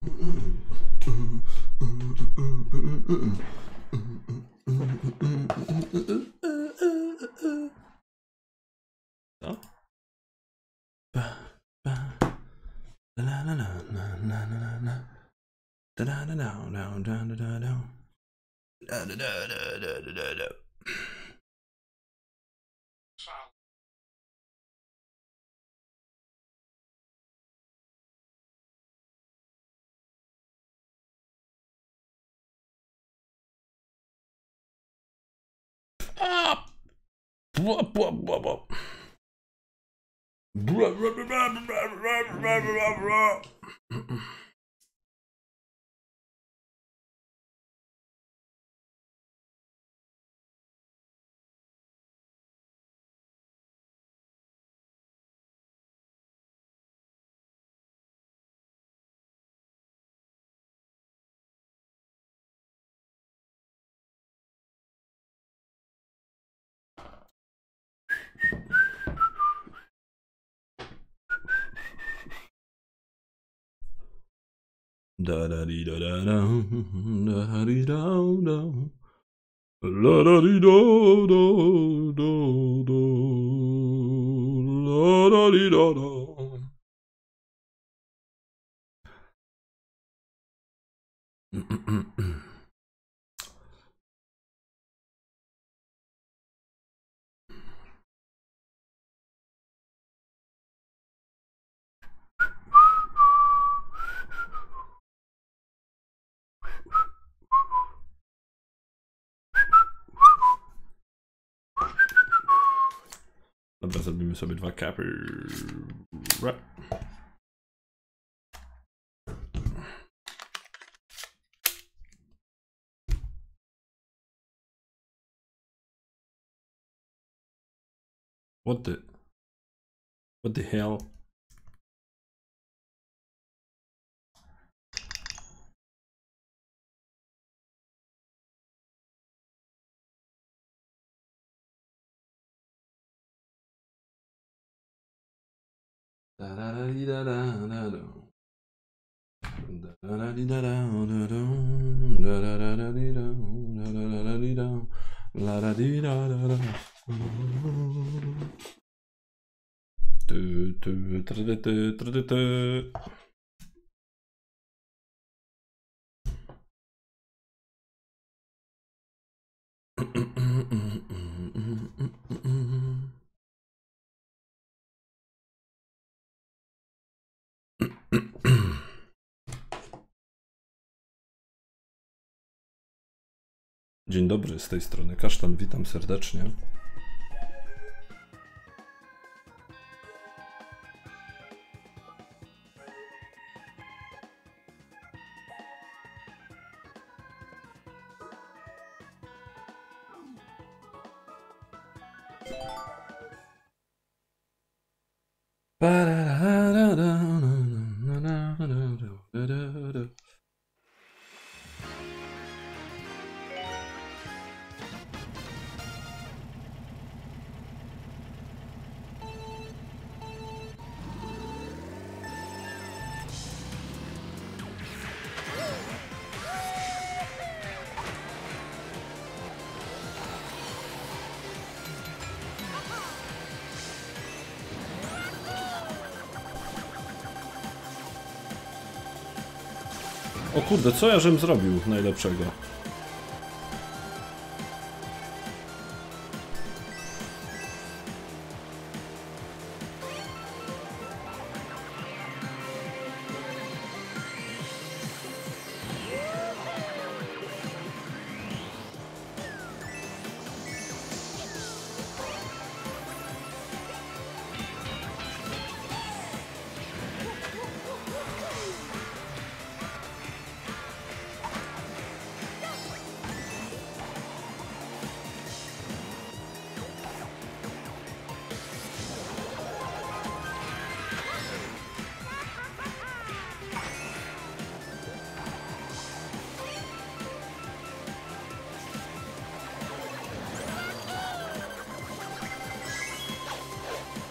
Da da dee da da da da dee da da la da dee da da da da la da dee da da. Dobra, zrobimy sobie 2 kapy. What the hell? Da da da da da da da. Da da da da da da. Da da da da da. Da da da da da. La da dee da da da. Tu tu tu tu tu tu. Dzień dobry, z tej strony Kasztan, witam serdecznie. O kurde, co ja żem zrobił najlepszego?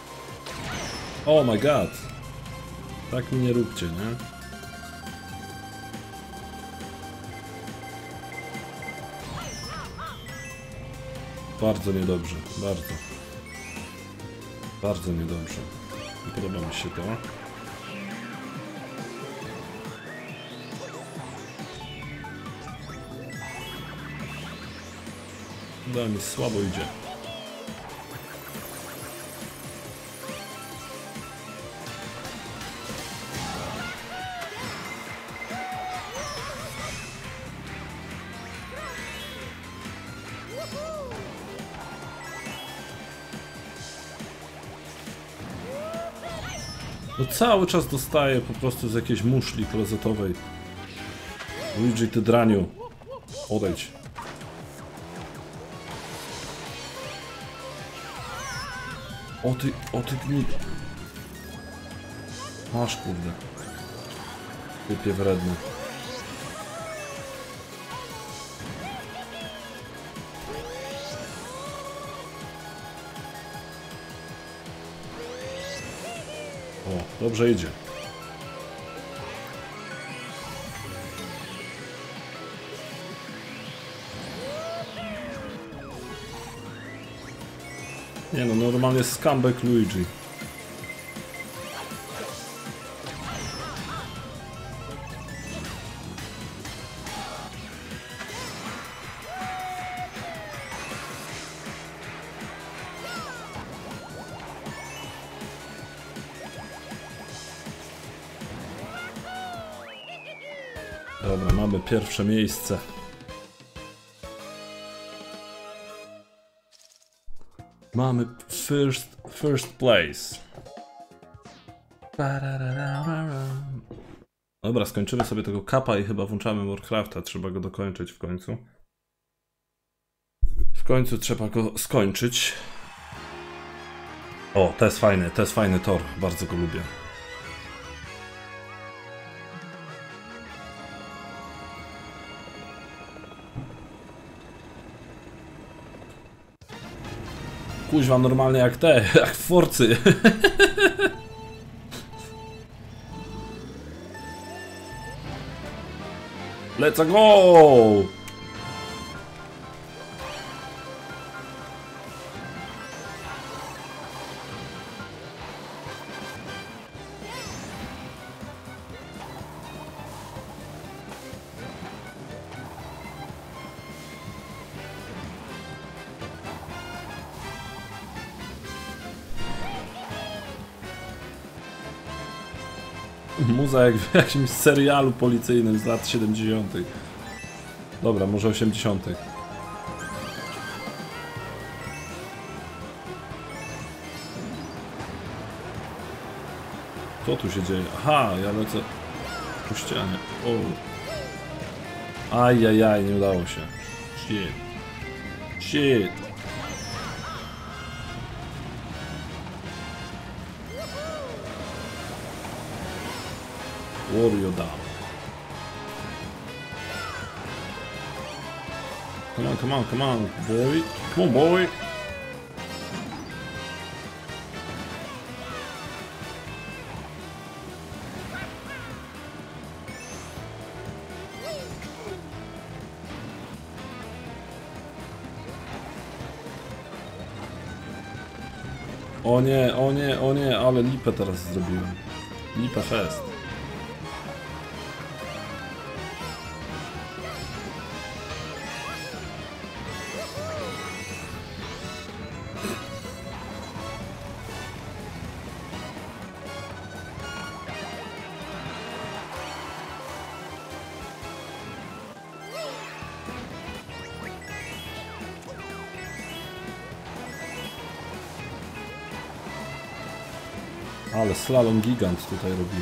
Oh my god. Tak mi nie róbcie, nie? Bardzo niedobrze, bardzo. Bardzo niedobrze. Nie podoba mi się to. Da mi słabo idzie. No cały czas dostaję po prostu z jakiejś muszli klozetowej. Luigi, ty draniu. Odejdź. O ty gnid. Masz, kurde. Typie wredny. O, dobrze idzie. Nie no, normalnie scumbag Luigi. Dobra, mamy pierwsze miejsce. Mamy first place. Dobra, skończymy sobie tego kapa i chyba włączamy Warcrafta. Trzeba go dokończyć w końcu. W końcu trzeba go skończyć. O, to jest fajny tor. Bardzo go lubię. Kuźwa, normalnie jak jak w Forcy. Let's go! Muza jak w jakimś serialu policyjnym z lat 70. Dobra, może 80. Co tu się dzieje? Aha, ja lecę po ścianie. O. Ajajaj, nie udało się. Shit. Shit. Wario down. Come on, come on, come on, boy. Come on, boy. O nie, o nie, o nie, ale lipę teraz zrobiłem. Lipę fest. Ale slalom gigant tutaj robimy.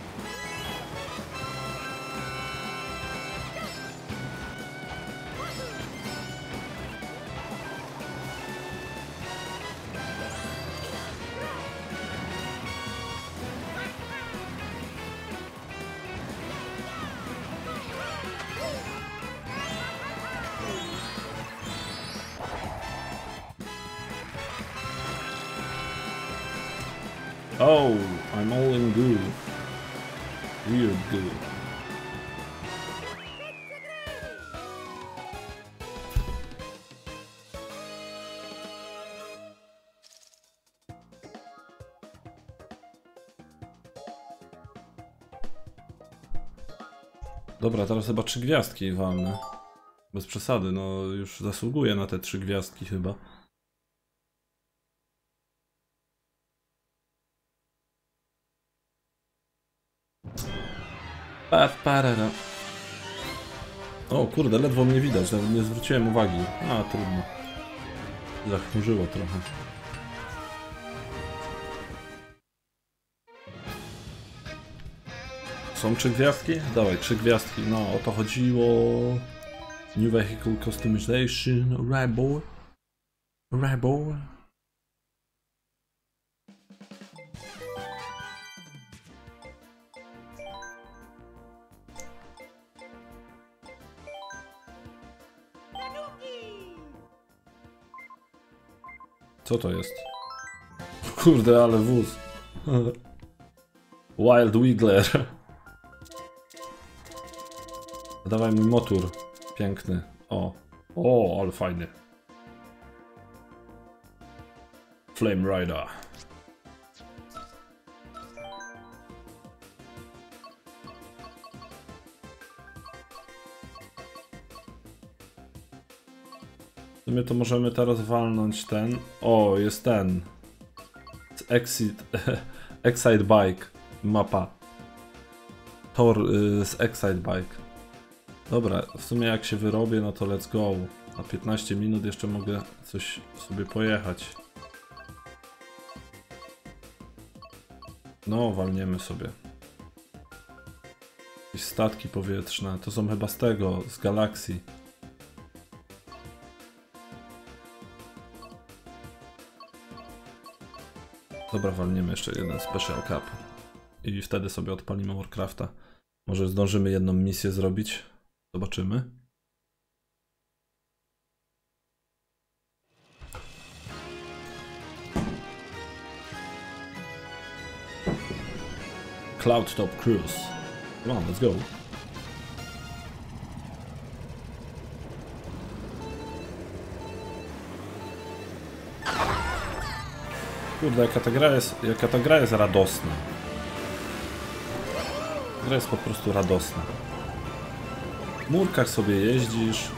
Oh, I'm all in goo. Weird goo. Dobra, teraz chyba 3 gwiazdki walne. Bez przesady, no już zasługuję na te 3 gwiazdki chyba. O kurde, ledwo mnie widać, nawet nie zwróciłem uwagi. A, trudno. Zachmurzyło trochę. Są 3 gwiazdki? Dawaj, 3 gwiazdki. No, o to chodziło. New Vehicle Customization, Rebel. Co to jest? Kurde, ale wóz. Wild Wiggler. Dawaj mój motor. Piękny. O, ale fajny. Flame Rider. W sumie to możemy teraz walnąć ten. O, jest ten. Excite Bike. Mapa. Tor z Excite Bike. Dobra, w sumie jak się wyrobię, no to let's go. Na 15 minut jeszcze mogę coś sobie pojechać. No, walniemy sobie. Jakieś statki powietrzne. To są chyba z tego, z Galaxii. Dobra, walniemy jeszcze jeden Special Cup. I wtedy sobie odpalimy Warcrafta. Może zdążymy jedną misję zrobić. Zobaczymy. Cloud Top Cruise. Come on, let's go. Kurde, jaka ta gra jest radosna. Gra jest po prostu radosna. W murkach sobie jeździsz.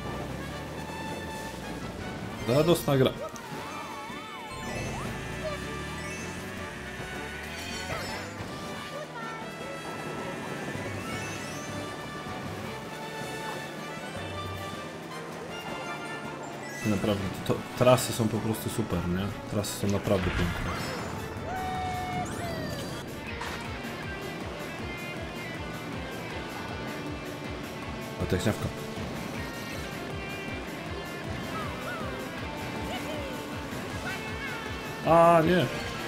Radosna gra. Naprawdę, trasy są po prostu super, nie? Trasy są naprawdę piękne. A techniawka. A nie!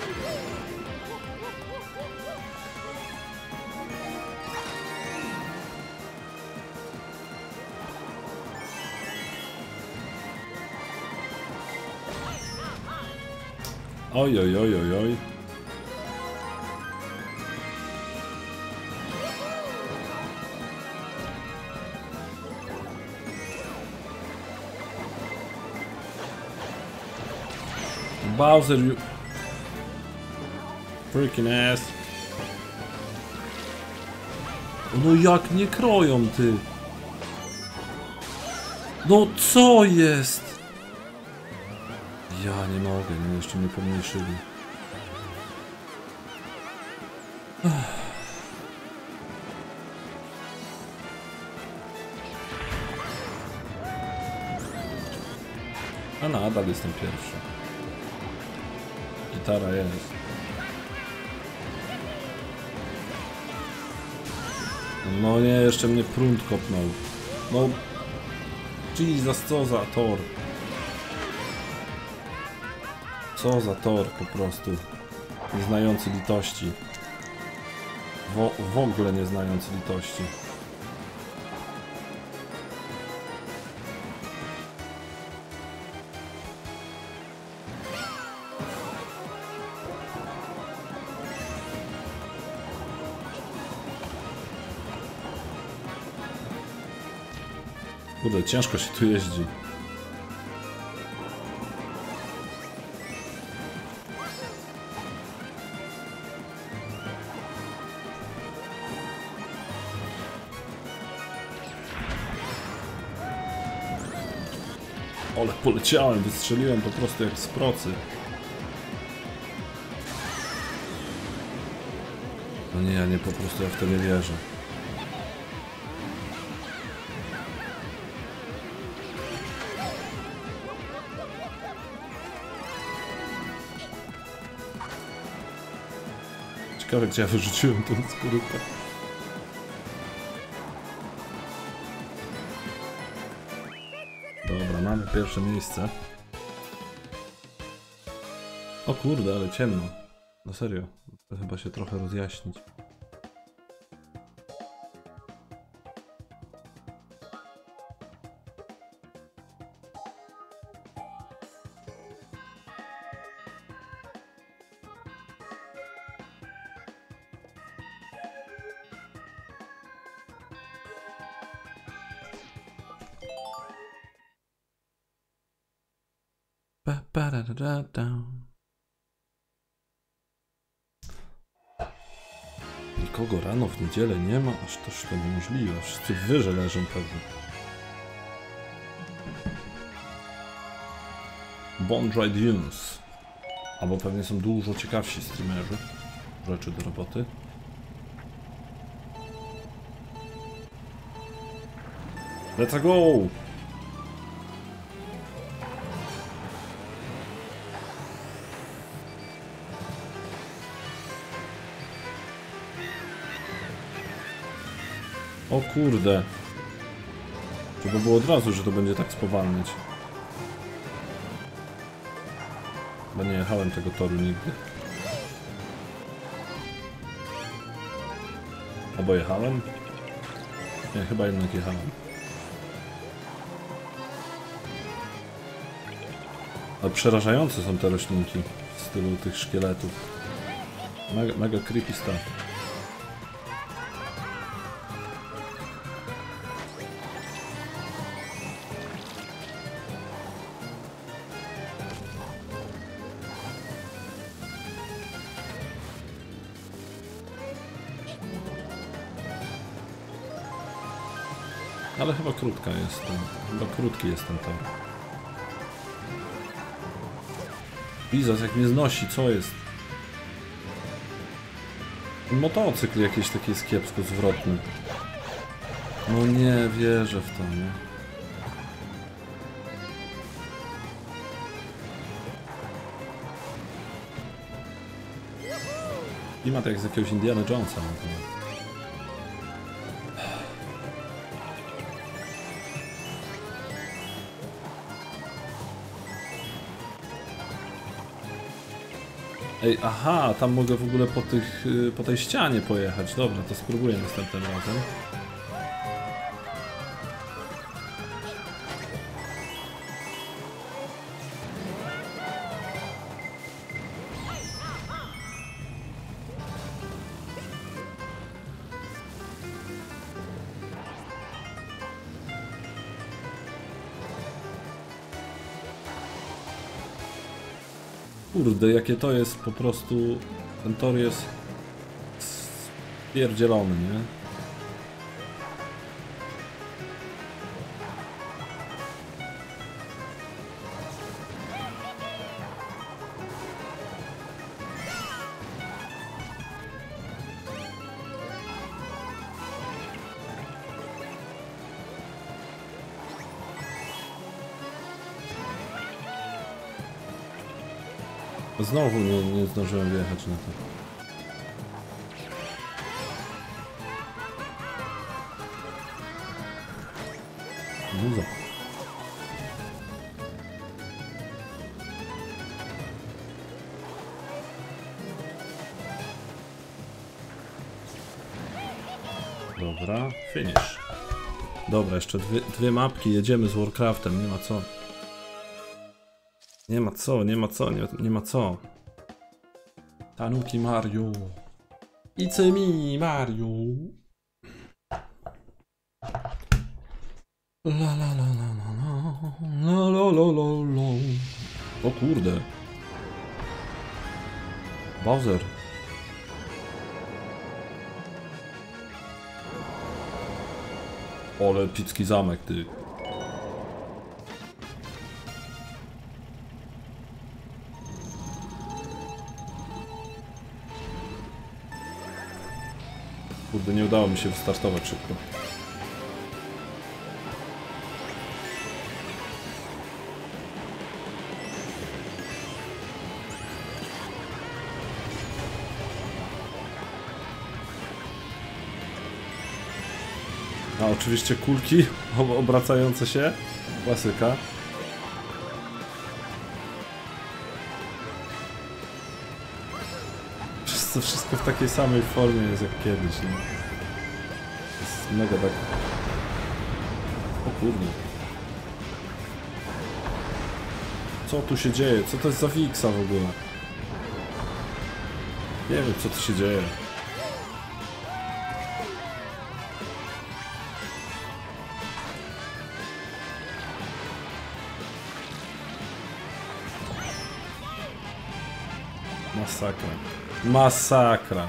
Oj, oj, oj, oj, oj. Bowser, you freaking ass. No jak nie kroją, ty? No co jest? Ja nie mogę, no jeszcze mnie pomniejszyli. A nadal jestem pierwszy. Gitara jest. No nie, jeszcze mnie prąd kopnął. No... Jesus, co za tor. Co za tor po prostu. Nie znający litości. W ogóle nie znający litości. Kurde, ciężko się tu jeździ. Ale poleciałem, wystrzeliłem po prostu jak z procy. No nie, ja nie, po prostu ja w to nie wierzę. Ciekawe, gdzie ja wyrzuciłem tą skórkę. Dobra, mamy pierwsze miejsce. O kurde, ale ciemno. No serio, to chyba się trochę rozjaśnić. Nikogo rano w niedzielę nie ma, aż toż to niemożliwe. Wszyscy w wyrze leżą pewnie. Bondry Dunes. Albo pewnie są dużo ciekawsi streamerzy. Rzeczy do roboty. Let's go! O kurde. Żeby było od razu, że to będzie tak spowalniać. Bo nie jechałem tego toru nigdy. Albo jechałem? Nie, chyba jednak jechałem. Ale przerażające są te roślinki w stylu tych szkieletów. Mega creepy stuff. Ale chyba krótka jest ten, chyba krótki jest ten tor. Bizos jak mnie znosi, co jest? Ten motocykl jakiś taki jest kiepsko zwrotny. No nie wierzę w to, nie? Klimat jak z jakiegoś Indiana Jonesa. Ej, aha, tam mogę w ogóle po tej ścianie pojechać. Dobra, to spróbuję następnym razem. Kurde, jakie to jest po prostu... Ten tor jest... spierdzielony, nie? Znowu nie zdążyłem wjechać na to. Muza. Dobra, finish. Dobra, jeszcze dwie mapki, jedziemy z Warcraftem, nie ma co. Nie ma co, nie ma co, nie ma co. Tanuki Mario. It's me, Mario. La la la la la la la la la la. O kurde. Bowser. Ole epicki zamek, ty. Kurde, nie udało mi się wystartować szybko. A oczywiście kulki obracające się. Klasyka. To wszystko w takiej samej formie jest jak kiedyś. Nie? Jest mega tak... O kurde. Co tu się dzieje? Co to jest za Wiksa w ogóle? Nie wiem, co tu się dzieje. Masakra. Masakra.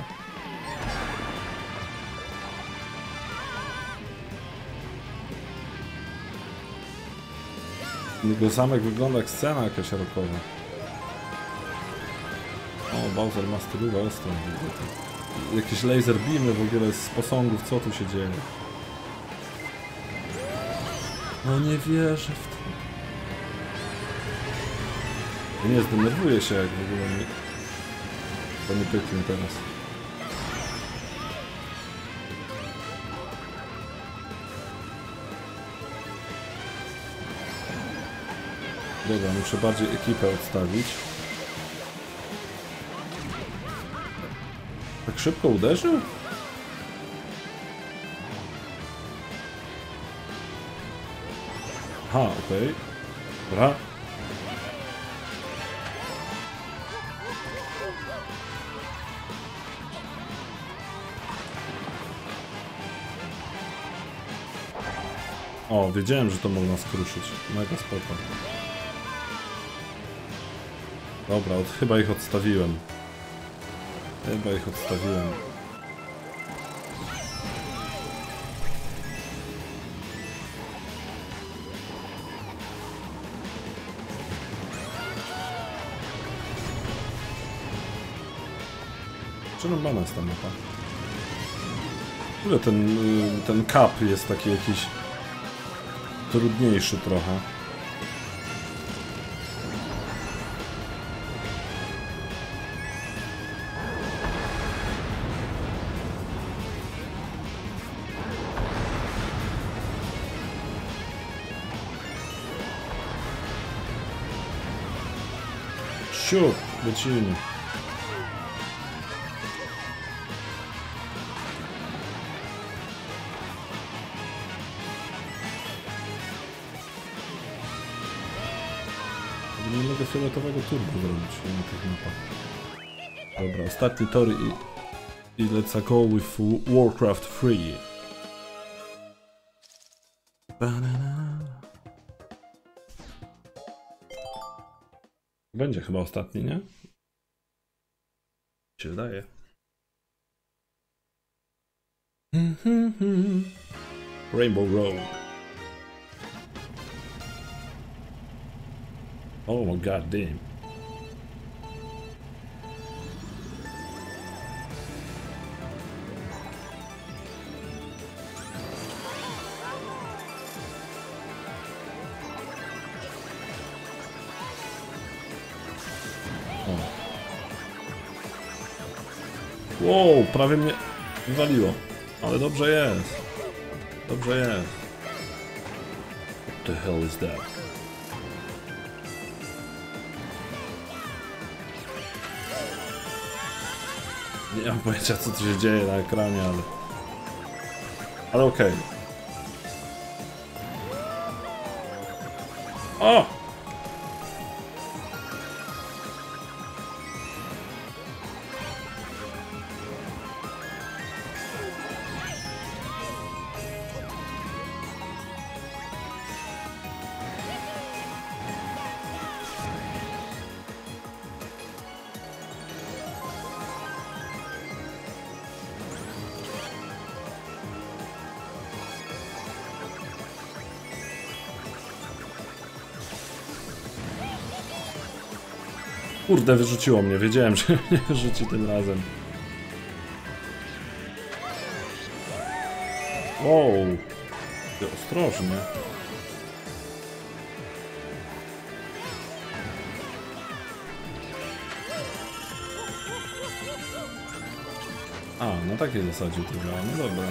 Jego zamek wygląda jak scena jakaś rockowa. O, Bowser ma stylówę ostrą. Jakieś laser beamy w ogóle z posągów, co tu się dzieje? No nie wierzę w to. Nie zdenerwuję się, jak w ogóle nie... To nie pyknie teraz. Dobra, muszę bardziej ekipę odstawić. Tak szybko uderzył? Aha, okej. Dobra. O, wiedziałem, że to można skruszyć. Mega spoko. Dobra, chyba ich odstawiłem. Chyba ich odstawiłem. Przerąbana jest ta mapa. W ogóle ten cap jest taki jakiś trudniejszy trochę. Siup, lecimy. Nie mogę fioletowego turbo zrobić na tych mapach. Dobra, ostatni tor i let's go with Warcraft 3. Będzie chyba ostatni, nie? Się wydaje. Rainbow Road. Oh my god damn. Wow, prawie mnie wywaliło. Ale dobrze jest. Dobrze jest. What the hell is that? Nie mam pojęcia, co tu się dzieje na ekranie, ale... Ale okej. O! Kurde, wyrzuciło mnie. Wiedziałem, że mnie wyrzuci tym razem. Wow. Ostrożnie. A, na takiej zasadzie to działa, no dobra.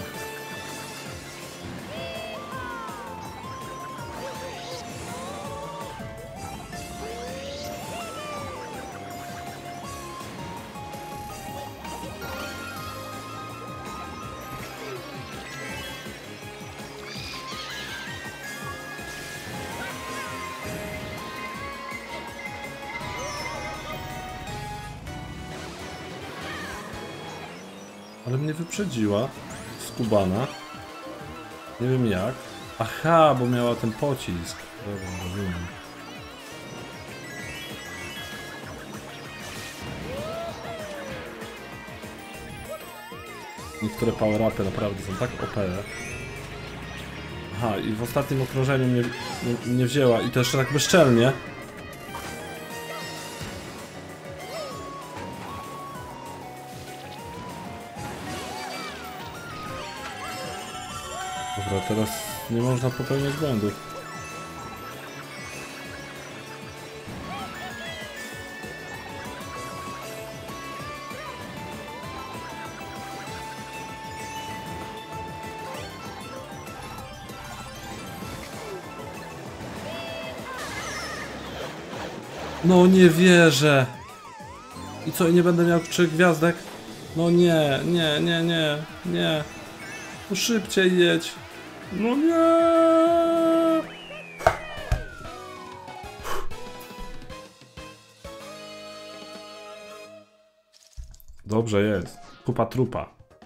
Ale mnie wyprzedziła skubana. Nie wiem jak. Aha, bo miała ten pocisk. Dobra, rozumiem. Niektóre power-upy naprawdę są tak OP. Aha, i w ostatnim okrążeniu mnie nie wzięła. I to jeszcze tak bezczelnie. Dobra, teraz nie można popełniać błędów. No nie wierzę! I co, nie będę miał 3 gwiazdek? No nie, nie, nie, nie, nie. No szybciej jedź. No nie! Dobrze jest. Kupa trupa.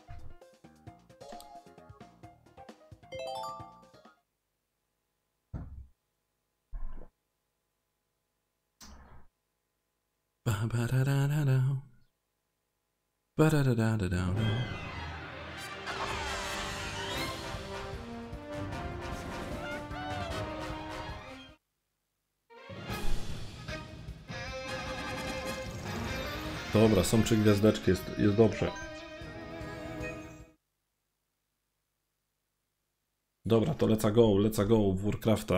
Dobra, są 3 gwiazdeczki, jest dobrze. Dobra, to let's go w Warcrafta.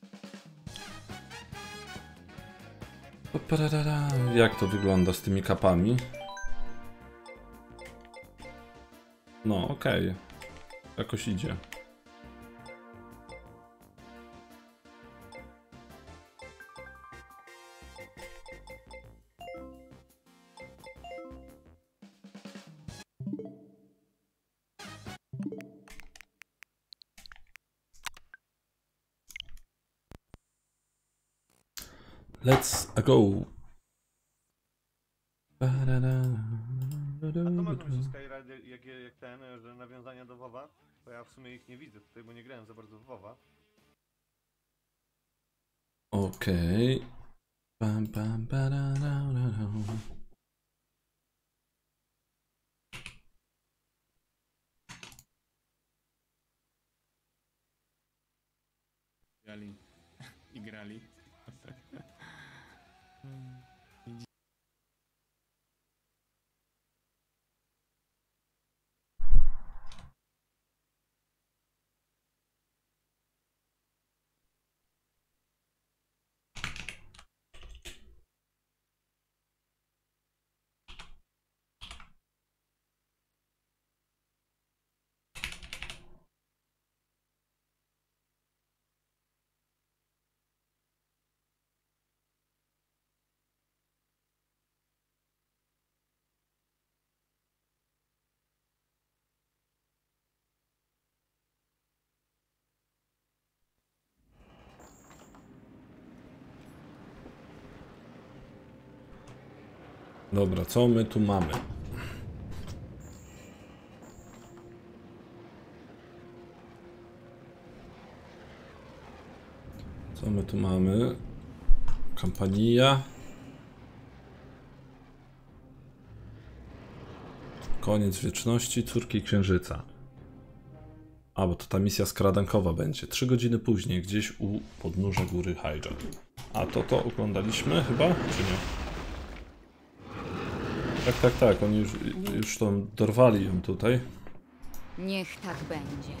Jak to wygląda z tymi kapami? No, okej. Jakoś idzie. Let's go. A to ma się Skyride jak ten, że nawiązania do WoWa? Bo ja w sumie ich nie widzę tutaj, bo nie grałem za bardzo w WoWa. Okej. Grali i grali. Dobra, co my tu mamy? Co my tu mamy? Kampania. Koniec wieczności, córki księżyca. A, bo to ta misja skradankowa będzie. 3 godziny później, gdzieś u podnóża góry Hyjal. A to oglądaliśmy chyba, czy nie? Tak, oni już tam dorwali ją tutaj. Niech tak będzie.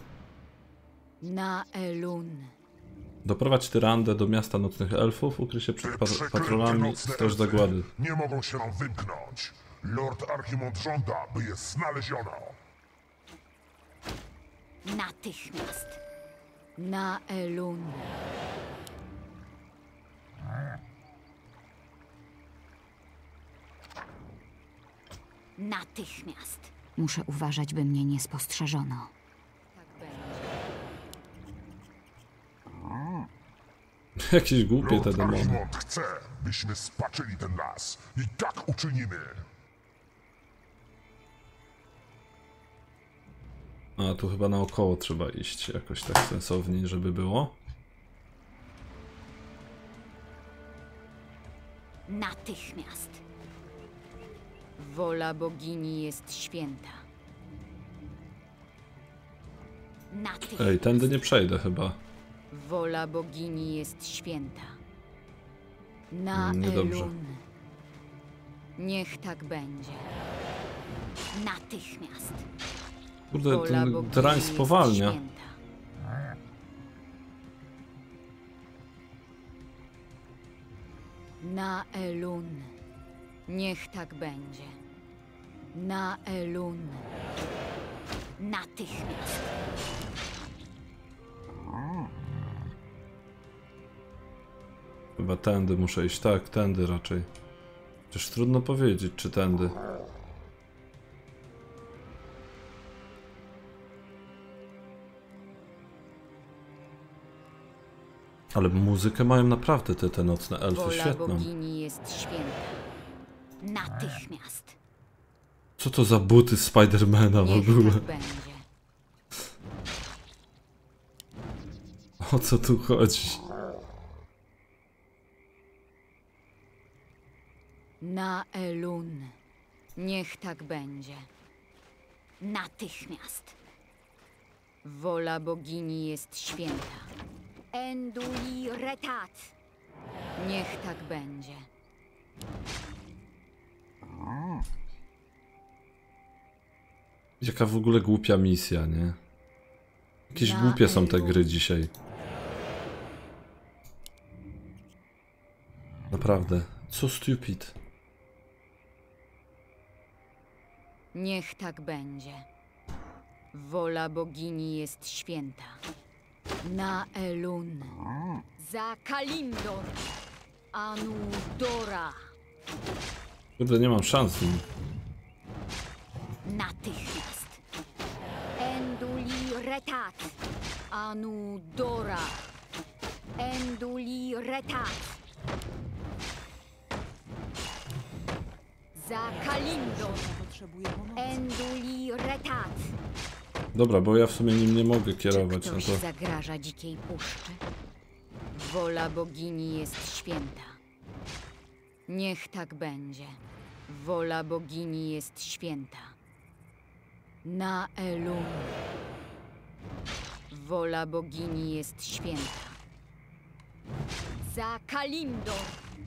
Na Elun. Doprowadź Tyrandę do miasta nocnych elfów, ukryj się przed patrolami nocne Straż elfy Zagłady. nie mogą się nam wymknąć. Lord Archimond żąda, by je znaleziono. Natychmiast. Na Elun. Natychmiast. Muszę uważać, by mnie nie spostrzeżono. Tak będzie. Jakieś głupie te Lord demony. Archimond chce, byśmy spaczyli ten las. I tak uczynimy. A, tu chyba naokoło trzeba iść jakoś tak sensowniej, żeby było. Natychmiast. Wola bogini jest święta. Natychmiast. Ej, tędy nie przejdę chyba. Wola bogini jest święta. Na Niedobrze. Elun. Niech tak będzie. Natychmiast. Kurde, Wola ten bogini drań jest spowalnia. święta. Na Elun. Niech tak będzie. Na Elun. Natychmiast. Chyba tędy muszę iść. Tak, tędy raczej. Chociaż trudno powiedzieć, czy tędy. Ale muzykę mają naprawdę te nocne elfy, Wola świetną. bogini jest święta. Natychmiast. Co to za buty Spidermana w Niech ogóle? tak będzie. O co tu chodzi? Na Elun. Niech tak będzie. Natychmiast. Wola bogini jest święta. Enduli retat. Niech tak będzie. Jaka w ogóle głupia misja, nie? Jakieś Na głupie są te Elun. gry dzisiaj. Naprawdę. Co stupid. Niech tak będzie. Wola bogini jest święta. Na Elun. Za Kalimdor. Anudora. Kurde, nie mam szans z nim. Natychmiast. Enduli retat. Anudora. Enduli retat. Za Kalimdor. Enduli retat. Dobra, bo ja w sumie nim nie mogę Czy kierować, no ktoś to... zagraża dzikiej puszczy? Wola bogini jest święta. Niech tak będzie. Wola bogini jest święta. Na Elun. Wola bogini jest święta. Za Kalimdor.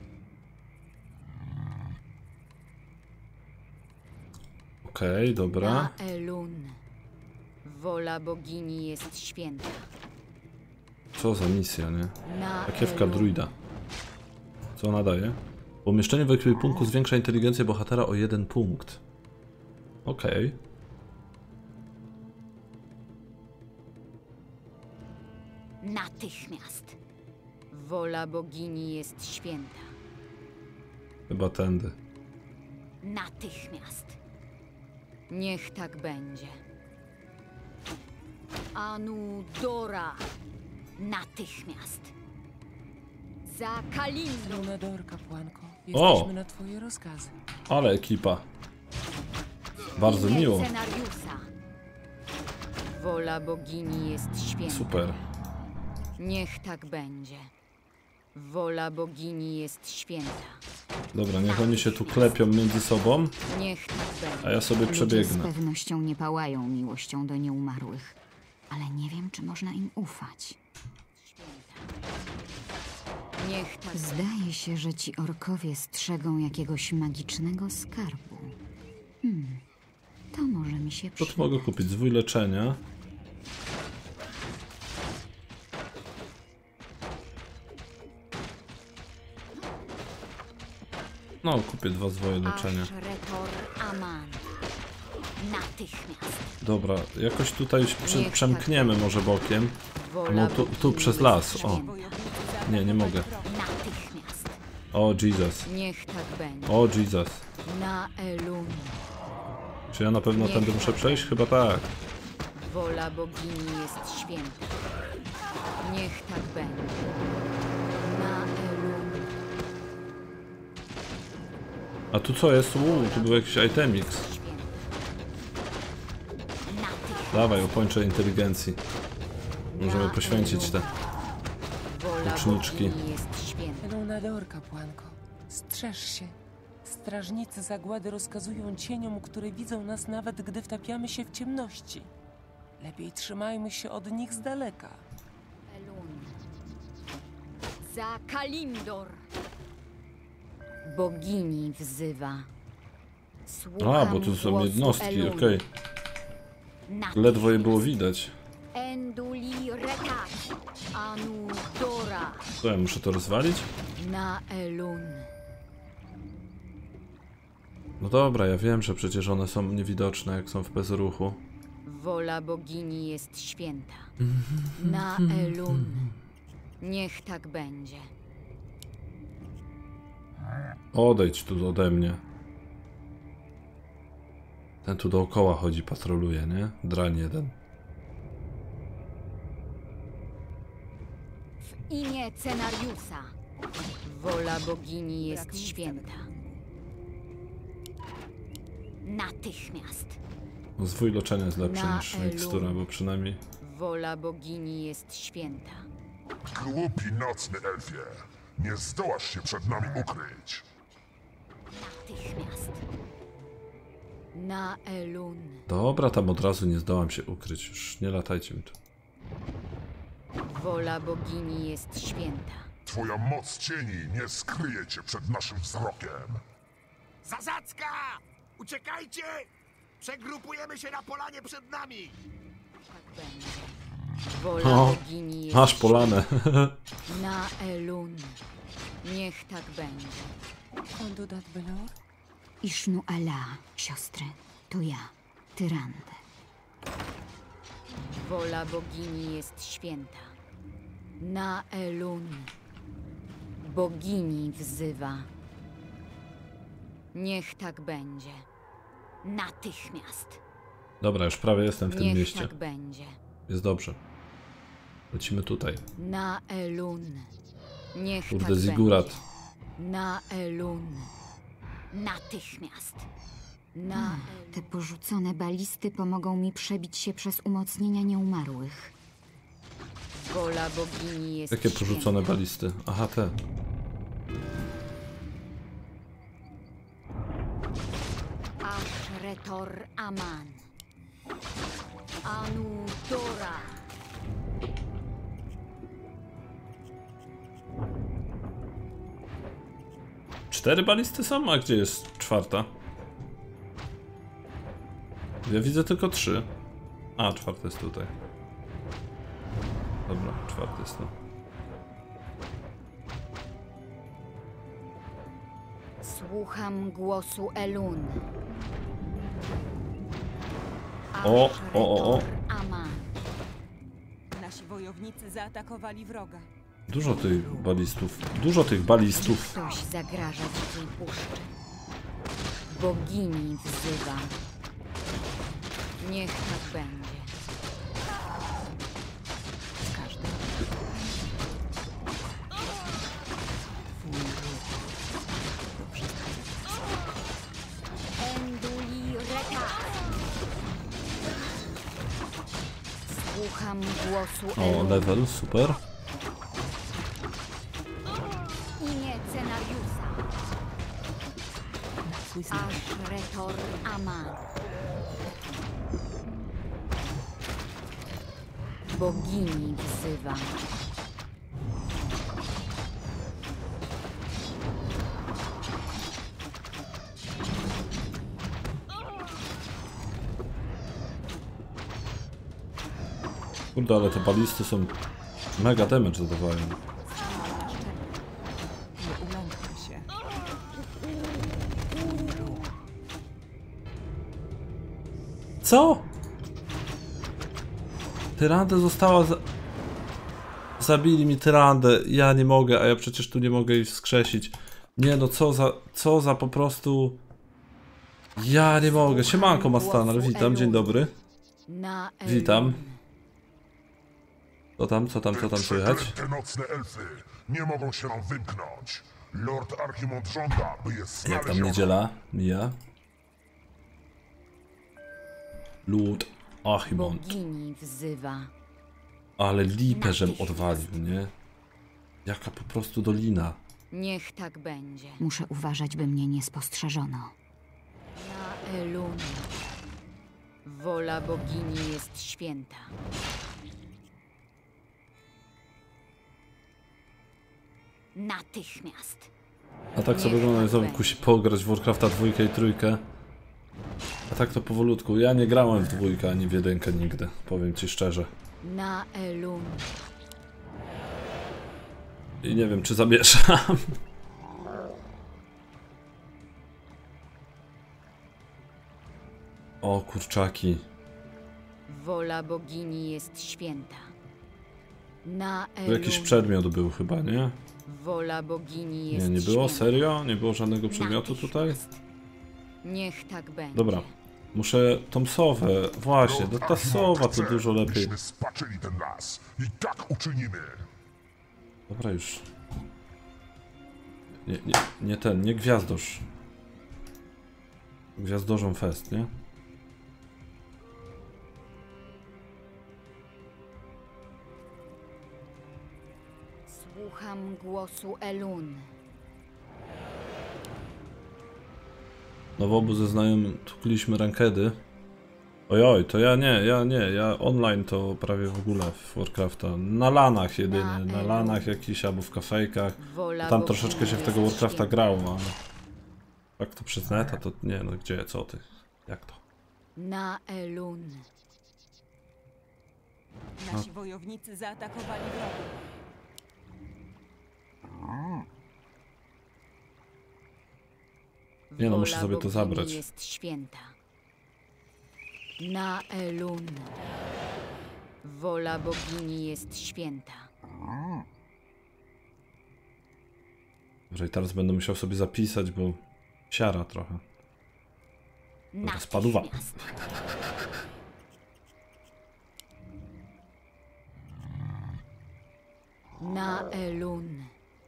Okej, dobra. Na Elun. Wola bogini jest święta. Co za misja, nie? Na Takiewka Elun. druida. Co ona daje? Umieszczenie w ekwipunku zwiększa inteligencję bohatera o 1 punkt. Okej. Natychmiast. Wola bogini jest święta. Chyba tędy. Natychmiast. Niech tak będzie. Anudora. Natychmiast. Za Kalimdor. Lunador, kapłanko. O! Jesteśmy na twoje rozkazy. Ale ekipa. Bardzo Imię miło. Cenariusa. Wola bogini jest święta. Super. Niech tak będzie. Wola bogini jest święta. Dobra, niech oni się tu klepią między sobą, Niech tak będzie. a ja sobie Ludzie z przebiegnę. pewnością nie pałają miłością do nieumarłych, ale nie wiem, czy można im ufać. Niech tak będzie. Zdaje się, że ci orkowie strzegą jakiegoś magicznego skarbu. To może mi się Co tu przyda. mogę kupić? Zwój leczenia. No, kupię 2 zwoje leczenia. Ashretor Aman. Natychmiast. Dobra, jakoś tutaj przemkniemy może bokiem. Wola No tu bogini przez las, jest o. święta. Nie mogę. Natychmiast. O Jesus. Niech tak będzie. O Jesus. Na Elun. Czy ja na pewno tędy muszę przejść? Chyba tak. Wola bogini jest święta. Niech tak będzie. Na Elun. A tu co jest? Tu był jakiś itemix. Święta. Natychmiast. Dawaj, opończę inteligencji. Możemy poświęcić te. Wola uczniczki. bogini jest święta. Elunador, kapłanko. Strzeż się. Strażnicy zagłady rozkazują cieniom, które widzą nas nawet gdy wtapiamy się w ciemności. Lepiej trzymajmy się od nich z daleka. Elun. Za Kalimdor. Bogini wzywa. A, bo tu są jednostki, okej. Natychmiast. Ledwo je było widać. Enduli Rekat. Anudora. Co, ja muszę to rozwalić? Na Elun. No dobra, ja wiem, że przecież one są niewidoczne, jak są w bezruchu. Wola bogini jest święta. Na Elun. Niech tak będzie. Odejdź tu ode mnie. Ten tu dookoła chodzi, patroluje, nie? Drań jeden. W imię Cenariusa. Wola bogini jest święta. Natychmiast. No, zwój leczenia jest lepszy Na niż Elun. mikstura, bo przynajmniej... Wola bogini jest święta. Głupi nocny elfie. Nie zdołasz się przed nami ukryć. Natychmiast. Na Elun. Dobra, tam od razu nie zdołam się ukryć. Już nie latajcie mi tu. Wola bogini jest święta. Twoja moc cieni nie skryje cię przed naszym wzrokiem. Zasadzka! Uciekajcie! Przegrupujemy się na polanie przed nami! Tak będzie. Wola O, bogini jest masz polanę. Na Elun. Niech tak będzie. Kondudat Belor? Ishnu Ala, siostry. To ja, Tyrande. Wola bogini jest święta. Na Elun. Bogini wzywa. Niech tak będzie. Natychmiast. Dobra, już prawie jestem w tym Niech mieście. tak będzie. Jest dobrze. Lecimy tutaj. Na Elun. Niech Kurde, tak zigurat. będzie. Na Elun. Natychmiast. Na Te porzucone balisty pomogą mi przebić się przez umocnienia nieumarłych. Wola bogini jest Jakie porzucone święta. balisty? Aha, te. Ashretor Aman. Anudora. Cztery balisty są? A gdzie jest czwarta? Ja widzę tylko 3. A, czwarta jest tutaj. Dobra, czwarty jest tu. Słucham głosu Elun. O. Ashretor Aman. Nasi wojownicy zaatakowali wroga. Dużo tych balistów. Dużo tych balistów. Ktoś zagraża dzikiej puszczy. Bogini wzywa. Niech tak będzie. Każdy. Enduli Reka. Słucham głosu O, Elun. level, super. Imię Cenariusa. Ashretor Aman. Bogini wzywa. Kurde, ale te balisty są mega damage zadawają. Nie ulęknę się. Co? Tyrandę została Zabili mi tyrandę, ja nie mogę, a ja przecież tu nie mogę jej wskrzesić. Nie no, co za po prostu... Ja nie mogę. Siemanko Mastanar, witam, dzień dobry. Witam. Co tam słychać? Te nocne elfy nie mogą się nam wymknąć. Lord Archimond żąda, by je Jak znaleźć. tam niedziela mija? Lud Archimond. Bogini wzywa. Ale lipę, żem odwalił, nie? Jaka po prostu dolina. Niech tak będzie. Muszę uważać, by mnie nie spostrzeżono. Na Elun. Wola bogini jest święta. Natychmiast. A tak sobie wygląda, znowu kusi pograć w Warcrafta 2 i 3. A tak to powolutku. Ja nie grałem w 2 ani w 1 nigdy, powiem ci szczerze. Na Elun. I nie wiem, czy zamieszam. O kurczaki. Wola bogini jest święta. Na Tu Elun. jakiś przedmiot był chyba, nie? Wola bogini jest Nie było? święta. Serio? Nie było żadnego przedmiotu tutaj? Niech tak będzie. Dobra. Muszę tą sowę. Właśnie, no ta sowa to dużo lepiej. Byśmy spaczyli ten las. I tak uczynimy. Dobra już. Nie gwiazdosz. Gwiazdorzą fest, nie? Słucham głosu Elun. No w obu ze znajomym tukliśmy rankedy. Ojoj, to ja online to prawie w ogóle w Warcrafta. Na lanach jedynie, na lanach jakichś albo w kafejkach. Tam troszeczkę się w tego Warcrafta grało, ale... Tak to przez neta to nie, no gdzie, co ty? Jak to? Na Elun. Nasi wojownicy zaatakowali wroga. Nie no, muszę Wola sobie to bogini zabrać. jest święta. Na Elun. Wola bogini jest święta. Że i teraz będę musiał sobie zapisać, bo siara trochę. Dobra, spaduwa. Natychmiast. Na Elun.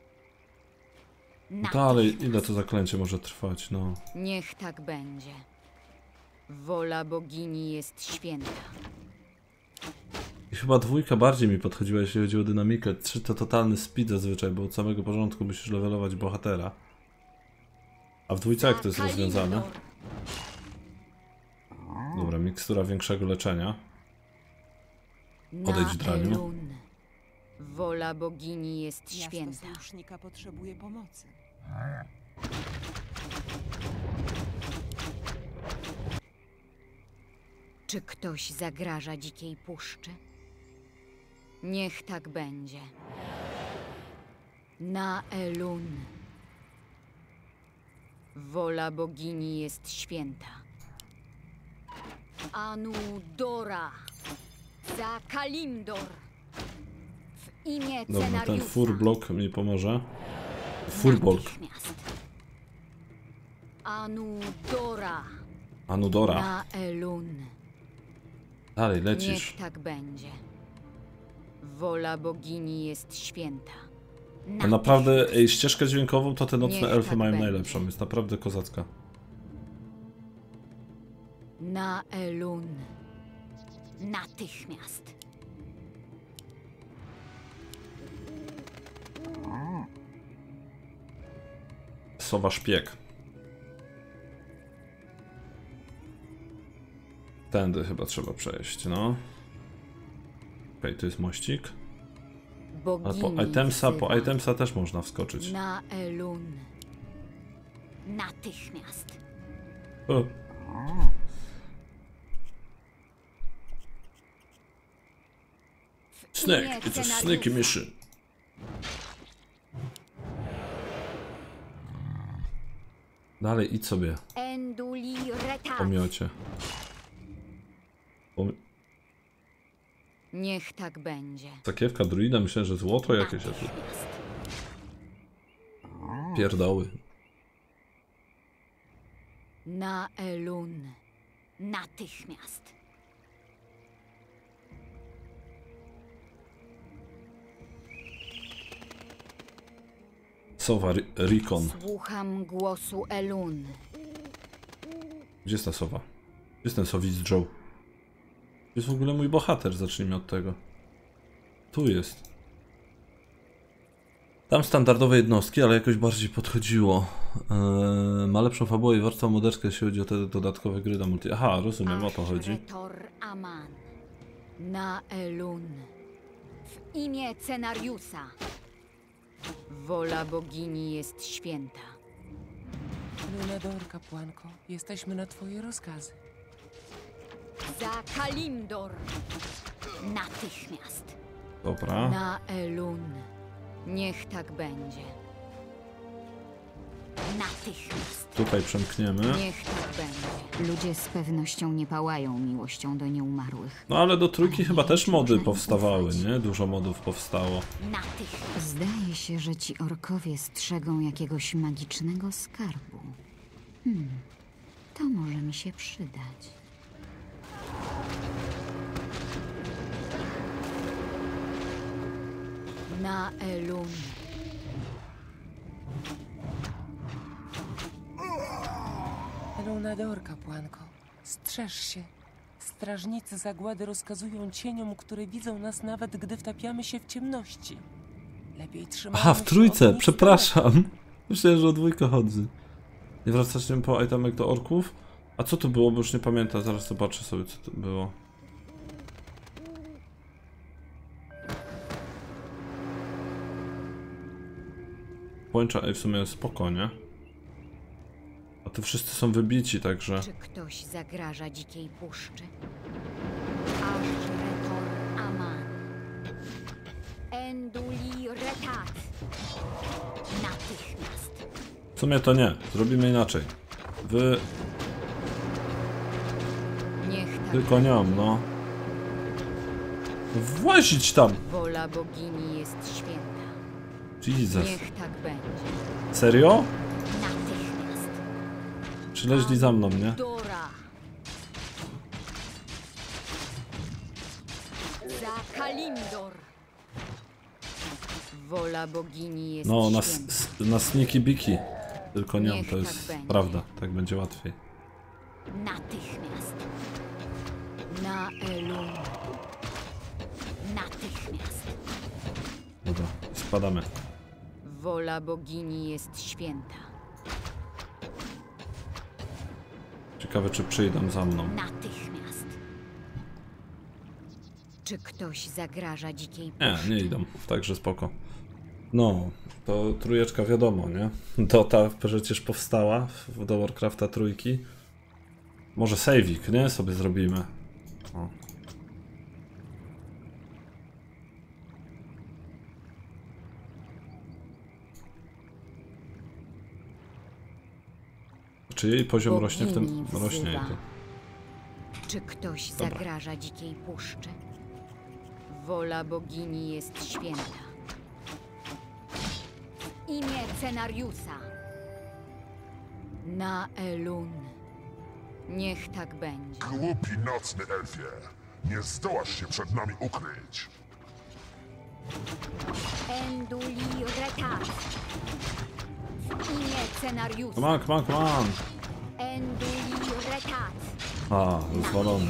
Dalej, ile to zaklęcie może trwać, no. Niech tak będzie. Wola bogini jest święta. I chyba 2 bardziej mi podchodziła, jeśli chodzi o dynamikę. 3 to totalny speed zazwyczaj, bo od samego porządku musisz levelować bohatera. A w 2 jak to jest rozwiązane? Dobra, mikstura większego leczenia. Odejdź, draniu. Elun. Wola bogini jest Miasto święta. sojusznika potrzebuje pomocy. Czy ktoś zagraża dzikiej puszczy? Niech tak będzie. Na Elun. Wola bogini jest święta. Anudora. Za Kalimdor. W imię Dobra, ten Cenariusa. furblok mi pomoże. Furbolk. Natychmiast. Anudora. Anudora. Na Elun. Dalej, lecisz. Niech tak będzie. Wola bogini jest święta. No naprawdę, ej, ścieżkę dźwiękową to te nocne Niech elfy tak mają będzie. najlepszą. Jest naprawdę kozacka. Na Elun. Natychmiast. Sowa szpieg. Tędy chyba trzeba przejść, no. Okej, tu jest mościk. Ale po itemsa też można wskoczyć. Na Elun. Natychmiast. O. W Snake, imię it's a scenariusza. snaky mission. Dalej, idź sobie, Enduli retat. pomiocie. Niech tak będzie. Sakiewka druida, myślę, że złoto jakieś, a tu pierdoły. Na Elun. Natychmiast. Sowa Rikon. Słucham głosu Elun. Gdzie jest ta sowa? Gdzie jest ten sowic Joe? Gdzie jest w ogóle mój bohater? Zacznijmy od tego. Tu jest. Tam standardowe jednostki, ale jakoś bardziej podchodziło. Ma lepszą fabułę i warstwę moderską, jeśli chodzi o te dodatkowe gry na multi. Aha, rozumiem, o to chodzi. Ashretor Aman. Na Elun. W imię scenariusza. Wola bogini jest święta. Lunador, kapłanko, jesteśmy na twoje rozkazy. Za Kalimdor. Natychmiast. Dobra. Na Elun. Niech tak będzie. Natychmiast. Tutaj przemkniemy. Niech tak będzie. Ludzie z pewnością nie pałają miłością do nieumarłych. No ale do trójki chyba też mody powstawały, nie? Dużo modów powstało. Natychmiast. Zdaje się, że ci orkowie strzegą jakiegoś magicznego skarbu. To może mi się przydać. Na Elun. Lunador, kapłanko, strzeż się. Strażnicy zagłady rozkazują cieniom, które widzą nas nawet gdy wtapiamy się w ciemności. Lepiej trzymajmy Aha, w się od trójce, nich z przepraszam. Myślałem, że o dwójkę chodzi. Nie wracać nie po itemek do orków? A co to było, bo już nie pamiętam, zaraz zobaczę sobie co to było. Pończa, ej, w sumie spoko, nie? A tu wszyscy są wybici, także... Czy ktoś zagraża dzikiej puszczy? Ashretor Aman. Enduli retat. Natychmiast. W sumie to nie, zrobimy inaczej. Wy... Niech tak tylko nią, no. Włazić tam! wola bogini jest święta. Jesus. Niech tak będzie. Serio? Natychmiast. Przyleźli za mną, nie? Dora. Za Kalimdor. Wola bogini jest No, święta. na sneaky biki. Tylko nią, Niech to tak jest będzie. prawda. Tak będzie łatwiej. Natychmiast. Na Elun. Natychmiast. Dobra, spadamy. Wola bogini jest święta. Ciekawe, czy przyjdą za mną. Natychmiast. Czy ktoś zagraża dzikiej Nie, puszczy? nie idą. Także spoko. No, to trójeczka wiadomo, nie? Dota przecież powstała do Warcrafta trójki. Może saveik, nie? Sobie zrobimy. O. Czy jej poziom rośnie w tym... Bogini wzywa. Rośnie jej to. Czy ktoś Dobra. zagraża dzikiej puszczy? Wola bogini jest święta. Imię scenariusza. Na Elun. Niech tak będzie. Głupi nocny elfie. Nie zdołasz się przed nami ukryć. Enduli retat. Imię scenariusza. Come on, come on, come on! Enduli retat. A, rozwalony.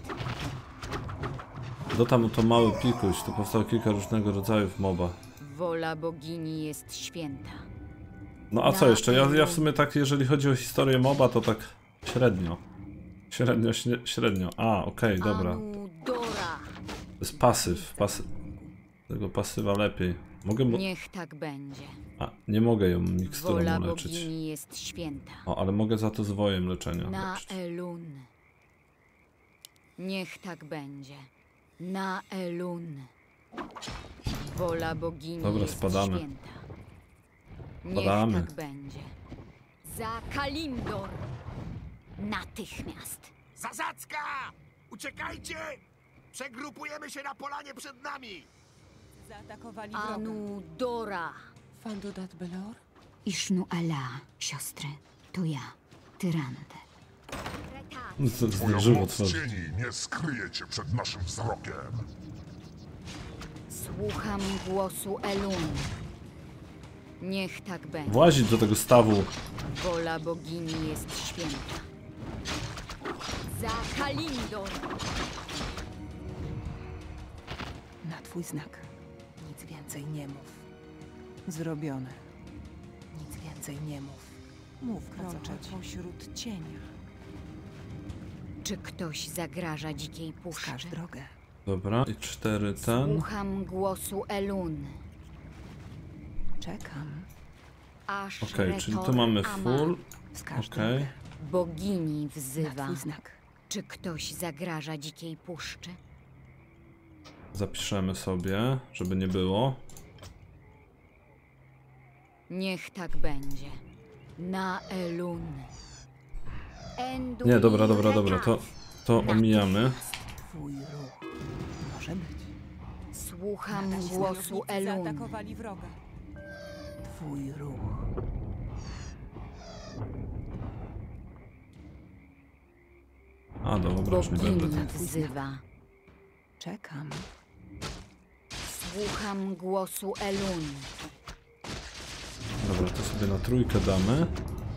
Dota to mały pikuś, tu powstało kilka różnego rodzajów moba. Wola bogini jest święta. No a co jeszcze? Ja w sumie tak, jeżeli chodzi o historię moba, to tak średnio. Średnio. A, okej, dobra. Anudora. To jest pasyw. Tego pasywa lepiej. Mogę... Niech tak będzie. A, nie mogę ją miksturą Wola uleczyć. bogini jest święta. O, ale mogę za to zwojem leczenia Na leczyć. Elun. Niech tak będzie. Na Elun. Wola bogini Dobra, jest spadamy. święta. Niech Spadamy. tak będzie. Za Kalimdor! Natychmiast! Zasadzka! Uciekajcie! Przegrupujemy się na polanie przed nami! Zaatakowali wroga. Anu Dora! Fandodat Belor? Ishnu Ala, siostry. To ja, Tyrande. Zdążył Moja moc otworzyć. cieni nie skryje cię przed naszym wzrokiem. Słucham głosu Elun. Niech tak będzie. Włazić do tego stawu. Wola bogini jest święta. Za Kalimdor! Na twój znak. Nic więcej nie mów. Zrobione. Nic więcej nie mów. Mów, kroczę pośród cienia. Czy ktoś zagraża dzikiej Wskaż puszczy? drogę. Dobra, i 4 ten. Słucham głosu Elun. Czekam. Aż Okej, czyli tu Retor mamy Aman. full. Wskaż Okej. drogę. Bogini Na wzywa. twój znak. Czy ktoś zagraża dzikiej puszczy? Zapiszemy sobie, żeby nie było. Niech tak będzie. Na Elun. Nie, dobra, to omijamy. Twój ruch. Może być. Słucham Nasi głosu wojownicy Elun. zaatakowali wroga. Twój ruch. A, dobra, już nie będę. Bogini wzywa. Czekam. Słucham głosu Elun. Dobra, to sobie na trójkę damy.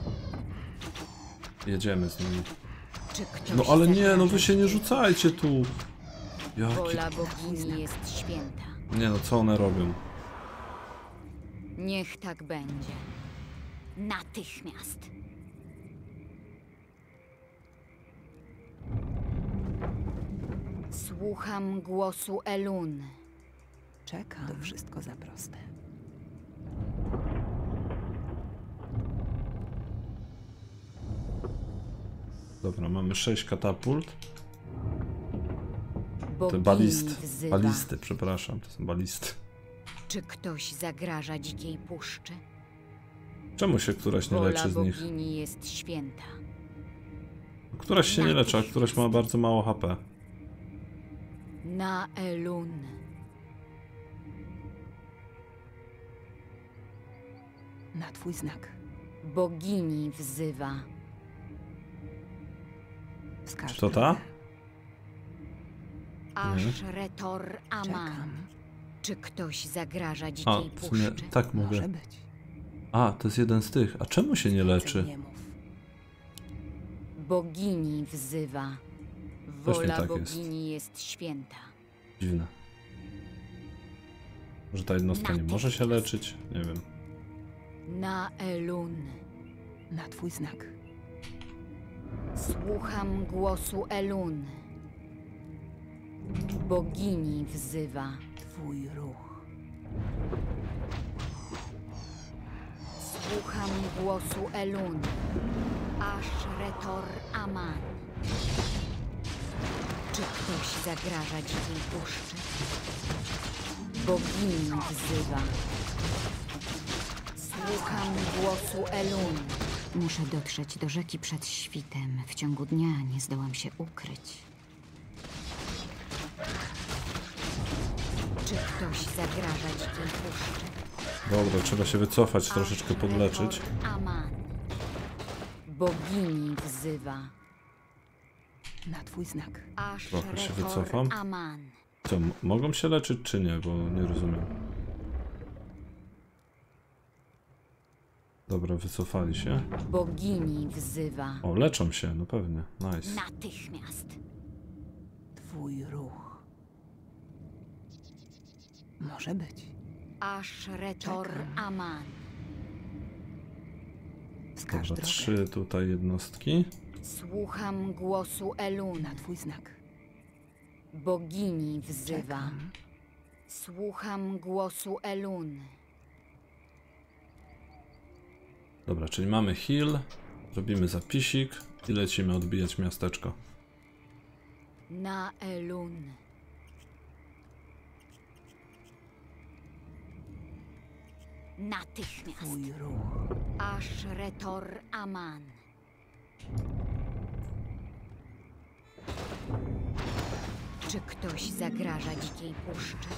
Jedziemy z nimi. Czy ktoś No ale nie, no zagraża wy się nie dzikiej rzucajcie tu. Jaki... Wola bogini jest święta. Nie no, co one robią? Niech tak będzie. Natychmiast. Słucham głosu Elun. Czekam. To wszystko za proste. Dobra, mamy 6 katapult. Te Bogini wzywa. balisty, przepraszam, to są balisty. Czy ktoś zagraża dzikiej puszczy? Czemu się któraś nie Wola leczy z nich? bogini jest święta. Któraś się nie leczy, a któraś ma bardzo mało HP. Na Elun. Na twój znak. Bogini wzywa. Wskaż Czy to ta? drogę. Aż Retor Aman. Czekam. Czy ktoś zagraża A, dzikiej w sumie puszczy? tak mogę. Może być. A, to jest jeden z tych. A czemu się nie leczy? Nie mów. Bogini wzywa. Coś nie Wola tak jest. bogini jest święta. Dziwne. Może ta jednostka nie może się leczyć? Nie wiem. Na Elun. Na twój znak. Słucham głosu Elun. Bogini wzywa. Twój ruch. Słucham głosu Elun. Aż Retor Aman. Czy ktoś zagraża dzikiej puszczy? Bogini wzywa. Słucham głosu Elun. Muszę dotrzeć do rzeki przed świtem. W ciągu dnia nie zdołam się ukryć. Czy ktoś zagraża dzikiej puszczy? Dobra, trzeba się wycofać, troszeczkę Aż podleczyć. Retor Aman. Bogini wzywa. Na twój znak. Aż Trochę się Retor wycofam. Aman. Co, mogą się leczyć czy nie? Bo nie rozumiem. Dobra, wycofali się. Bogini wzywa. O, leczą się, no pewnie. Nice. Natychmiast. Twój ruch. Może być. Aż Retor Czekam. Aman. Wskaż Dobra, drogę. 3 tutaj jednostki. Słucham głosu Elun. Na twój znak. Bogini wzywa. Czekam. Słucham głosu Elun. Dobra, czyli mamy heal, robimy zapisik i lecimy odbijać miasteczko. Na Elun. Natychmiast. Twój ruch. Ashretor Aman. Czy ktoś zagraża dzikiej puszczy?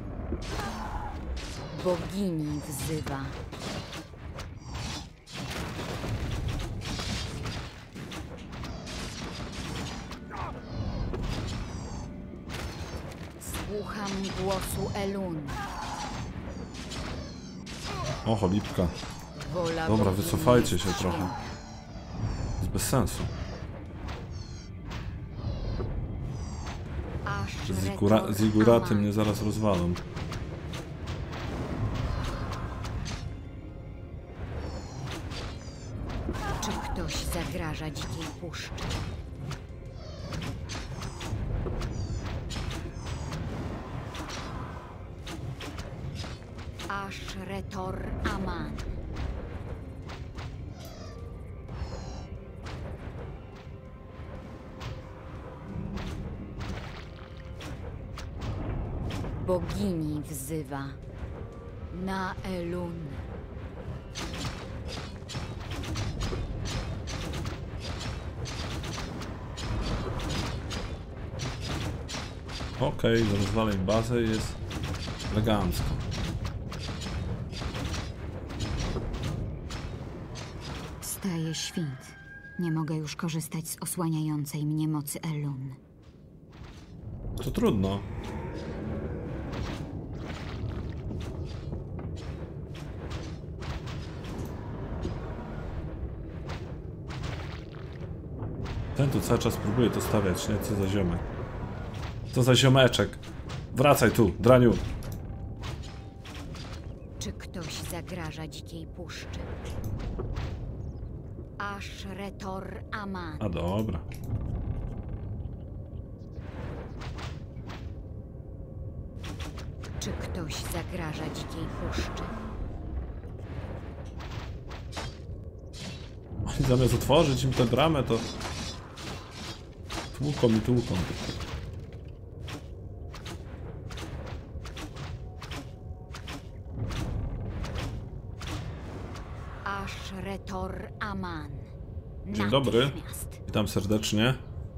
Bogini wzywa. Słucham głosu Elun. O, cholipka. Wola Dobra, bogini wycofajcie jest się trochę. święta. To jest bez sensu. Ashretor Ziguraty Aman. mnie zaraz rozwalą. Czy ktoś zagraża dzikiej puszczy? Ashretor Aman. Bogini wzywa. Na Elun. Okej, rozwalę im bazę i jest elegancko. Wstaje świt. Nie mogę już korzystać z osłaniającej mnie mocy Elun. To trudno. Ten tu cały czas próbuje to stawiać, nie? Co za ziomek. Co za ziomeczek. Wracaj tu, draniu. Czy ktoś zagraża dzikiej puszczy? Ashretor Aman. A dobra. Czy ktoś zagraża dzikiej puszczy? Oni zamiast otworzyć im tę bramę, to tłuką i tłuką. Ashretor Aman. Dzień dobry. Natychmiast. Witam serdecznie.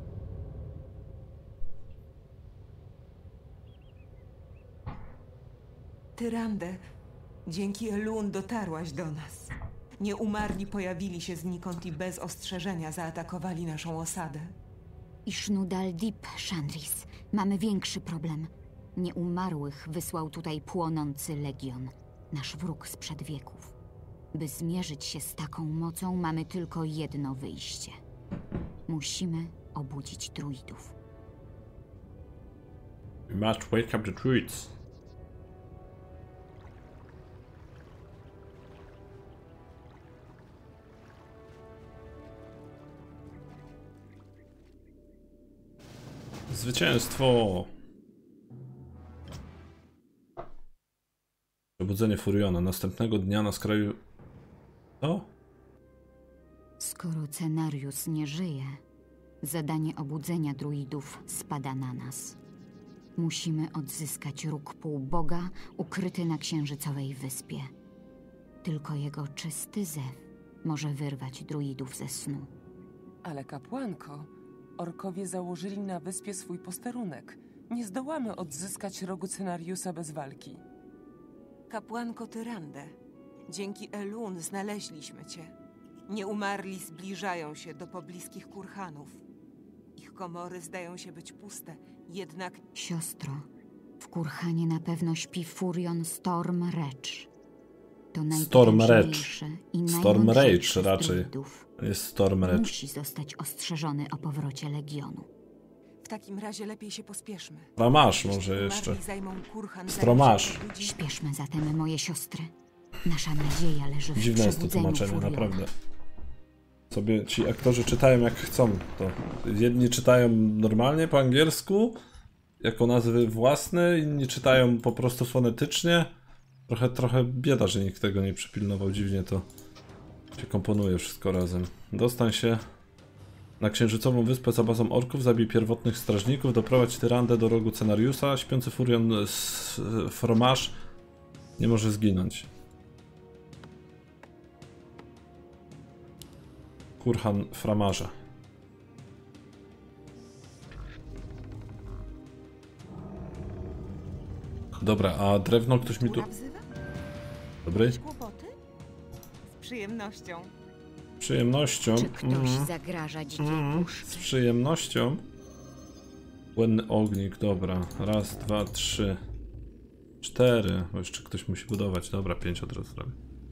Tyrande, dzięki Elun dotarłaś do nas. Nieumarli pojawili się znikąd i bez ostrzeżenia zaatakowali naszą osadę. Ishnudal-Dip, Shandris. Mamy większy problem. Nieumarłych wysłał tutaj płonący legion. Nasz wróg sprzed wieków. By zmierzyć się z taką mocą, mamy tylko jedno wyjście. Musimy obudzić druidów. We must wake up the druids. Zwycięstwo! Przebudzenie Furiona. Następnego dnia na skraju... O? Skoro Cenarius nie żyje, zadanie obudzenia druidów spada na nas. Musimy odzyskać róg półboga ukryty na księżycowej wyspie. Tylko jego czysty zew może wyrwać druidów ze snu. Ale kapłanko, orkowie założyli na wyspie swój posterunek. Nie zdołamy odzyskać rogu Cenariusa bez walki. Kapłanko Tyrande, dzięki Elun znaleźliśmy cię. Nieumarli zbliżają się do pobliskich kurhanów. Ich komory zdają się być puste, jednak Siostro, w Kurhanie na pewno śpi Furion Storm Rage. To Storm Rage. najpotężniejszy i Storm najmądrzejszy Rage z raczej. druidów. Jest Storm Rage. Musi zostać ostrzeżony o powrocie Legionu. w takim razie lepiej się pospieszmy. Stramasz Jeśli może jeszcze. nieumarli zajmą kurhan, Stromasz. zanim się obudzi, Śpieszmy zatem, moje siostry. Nasza nadzieja leży w Dziwne jest to przebudzeniu tłumaczenie, Furiona. naprawdę. Sobie ci aktorzy czytają jak chcą to. Jedni czytają normalnie po angielsku, jako nazwy własne, inni czytają po prostu fonetycznie. Trochę bieda, że nikt tego nie przypilnował, dziwnie to się komponuje wszystko razem. Dostań się na księżycową wyspę za bazą orków, zabij pierwotnych strażników, doprowadź Tyrandę do rogu Cenariusa, śpiący Furion z Fromage nie może zginąć. Kurhan framarze. Dobra, a drewno ktoś mi tu... Góra wzywa? Dobry? Jakieś kłopoty? Z przyjemnością. Z przyjemnością. Czy ktoś zagraża dzikiej Z puszczy? przyjemnością. Płynny ognik, dobra. Raz, dwa, trzy, 4. Bo jeszcze ktoś musi budować. Dobra, 5 od razu zrobię.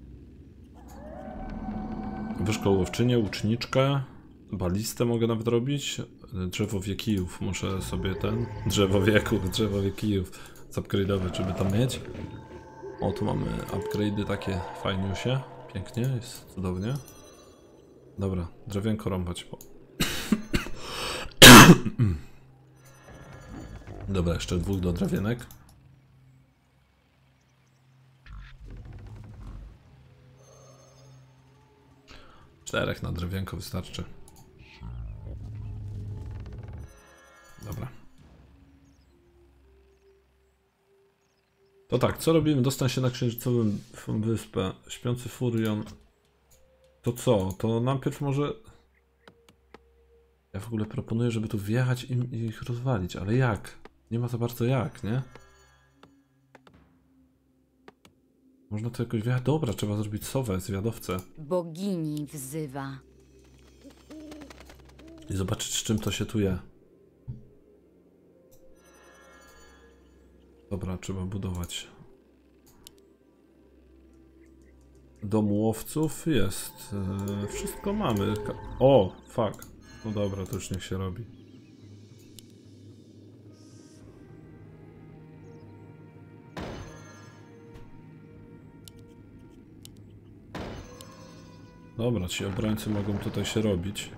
Wyszkołowczynię, łuczniczkę. Balistę mogę nawet robić. Drzewo wiekijów muszę sobie drzewo wiekijów zupgrade'ować, żeby tam mieć. O, tu mamy upgrade'y takie fajniusie. Pięknie, jest cudownie. Dobra, drewienko rąbać. Dobra, jeszcze 2 do drewienek. Czterech na drewienko wystarczy. Dobra. To tak, co robimy? Dostań się na księżycową wyspę. Śpiący Furion. To co? To najpierw może... Ja w ogóle proponuję, żeby tu wjechać i ich rozwalić, ale jak? Nie ma za bardzo jak, nie? Można to jakoś wjechać? Dobra, trzeba zrobić sowę, zwiadowcę. Bogini wzywa. I zobaczyć, z czym to się tu je. Dobra, trzeba budować. Dom łowców jest. Wszystko mamy. O, fuck. No dobra, to już niech się robi. Dobra, ci obrońcy mogą tutaj się robić.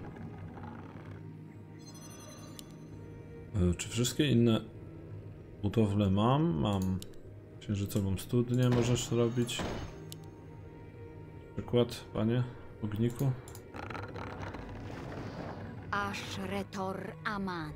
Czy wszystkie inne budowle mam? Mam. Księżycową studnię możesz robić. Przykład, panie ogniku. Ashretor Aman.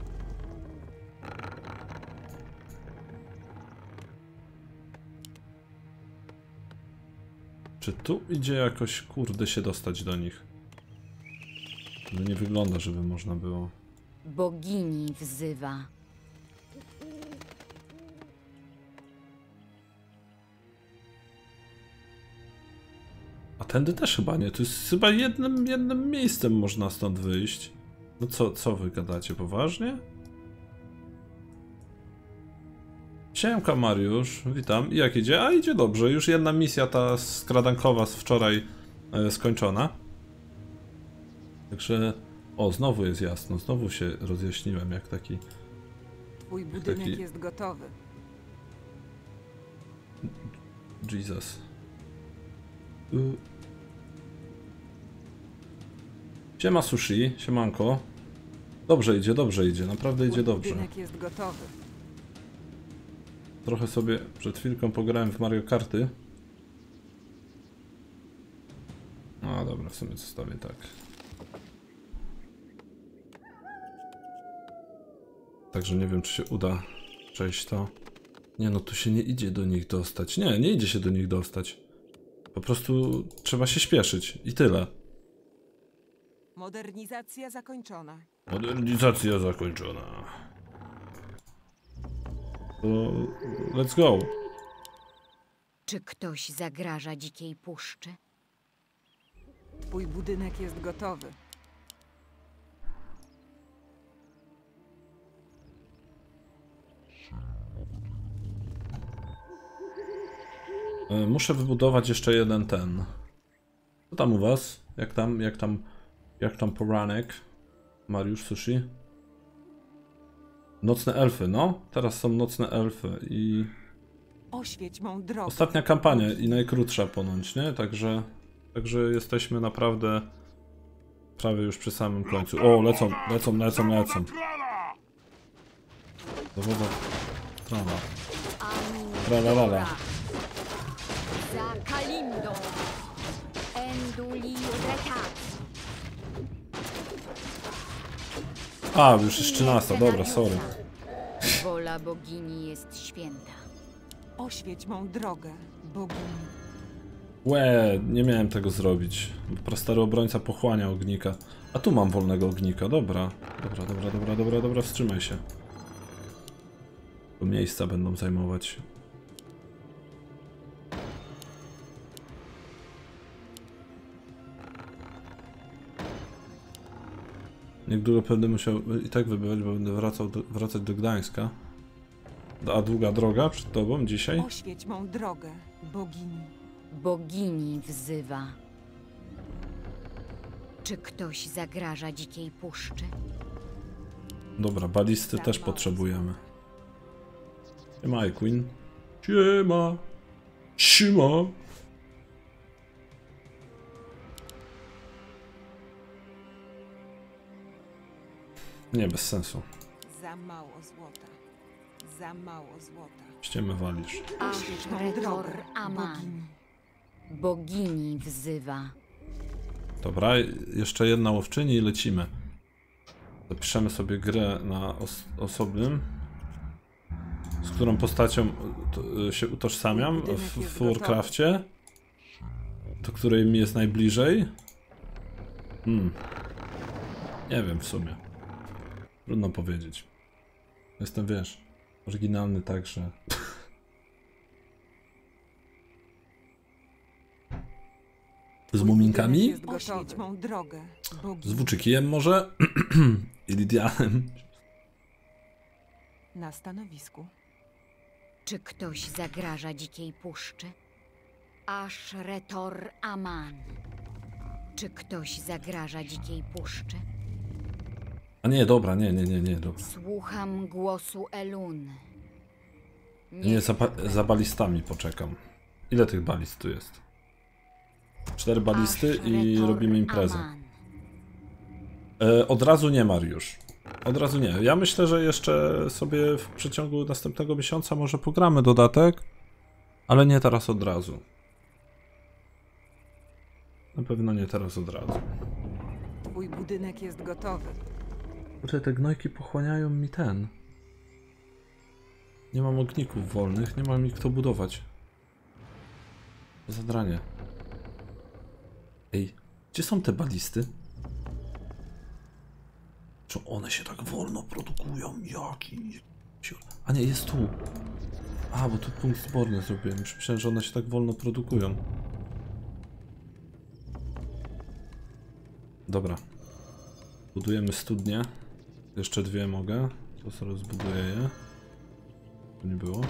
Czy tu idzie jakoś, kurde, się dostać do nich? To nie wygląda, żeby można było. Bogini wzywa. A tędy też chyba nie. To jest chyba jednym miejscem można stąd wyjść. No co wy gadacie? Poważnie? Siemka Mariusz, witam. I jak idzie? A idzie dobrze. Już jedna misja ta skradankowa z wczoraj skończona. Także... O, znowu jest jasno. Znowu się rozjaśniłem jak taki... Twój budynek jest gotowy. Jesus. Siema Sushi, siemanko. Dobrze idzie, naprawdę idzie dobrze. Budynek jest gotowy. Trochę sobie przed chwilką pograłem w Mario Karty. No dobra, w sumie zostawię tak. Także nie wiem, czy się uda przejść to. Nie no, tu się nie idzie do nich dostać. Nie idzie się do nich dostać. Po prostu trzeba się śpieszyć i tyle. Modernizacja zakończona. Modernizacja zakończona. To let's go. Czy ktoś zagraża dzikiej puszczy? Twój budynek jest gotowy. Muszę wybudować jeszcze jeden ten. Co tam u was? Jak tam poranek? Mariusz Sushi? Nocne elfy, no. Teraz są nocne elfy i... Oświeć mą drogę. Ostatnia kampania i najkrótsza ponoć, nie? Także jesteśmy naprawdę prawie już przy samym końcu. O, lecą. Dowoda trala. Tralalala. Za Kalimdą. Enduli Retat. A, już jest 13, dobra, sorry. Wola bogini jest święta. Oświeć mą drogę, bogini. Łe, nie miałem tego zrobić. Prastary obrońca pochłania ognika. A tu mam wolnego ognika, dobra. Dobra, wstrzymaj się. Tu miejsca będą zajmować. Niedługo będę musiał i tak wybywać, bo będę wracać do Gdańska. A długa droga przed tobą dzisiaj? Oświeć mą drogę, bogini. Bogini wzywa. Czy ktoś zagraża dzikiej puszczy? Dobra, balisty też potrzebujemy. Siema, Queen. Siema. Siema. Nie, bez sensu. Za mało złota. Za mało złota. Ściemy walisz. Oświeć mą Retor drogę, Aman. bogini. Bogini wzywa. Dobra, jeszcze jedna łowczyni i lecimy. Zapiszemy sobie grę na osobnym, z którą postacią się utożsamiam w Warcrafcie, do której mi jest najbliżej. Nie wiem w sumie. Trudno powiedzieć. Jestem, wiesz, oryginalny także. Z muminkami? Oświeć mą drogę, Z bogini. włóczykiem może? I Lidianem. Na stanowisku. Czy ktoś zagraża dzikiej puszczy? Aż Retor Aman. Czy ktoś zagraża dzikiej puszczy? A nie, dobra, nie, dobra. Słucham głosu Elun. Nie, za balistami poczekam. Ile tych balist tu jest? 4 balisty i robimy imprezę. Od razu nie, Mariusz. Od razu nie. Ja myślę, że jeszcze sobie w przeciągu następnego miesiąca może pogramy dodatek, ale nie teraz od razu. Na pewno nie teraz od razu. Twój budynek jest gotowy. Kurczę, te gnojki pochłaniają mi ten. Nie mam ogników wolnych, nie mam mi kto budować. Zadranie. Ej, gdzie są te balisty? Czy one się tak wolno produkują? Jaki? A nie, jest tu. A, bo tu punkt zborny zrobiłem. Już myślałem, że one się tak wolno produkują. Dobra. Budujemy studnie. Jeszcze 2 mogę. To sobie rozbuduję je. Tu nie było.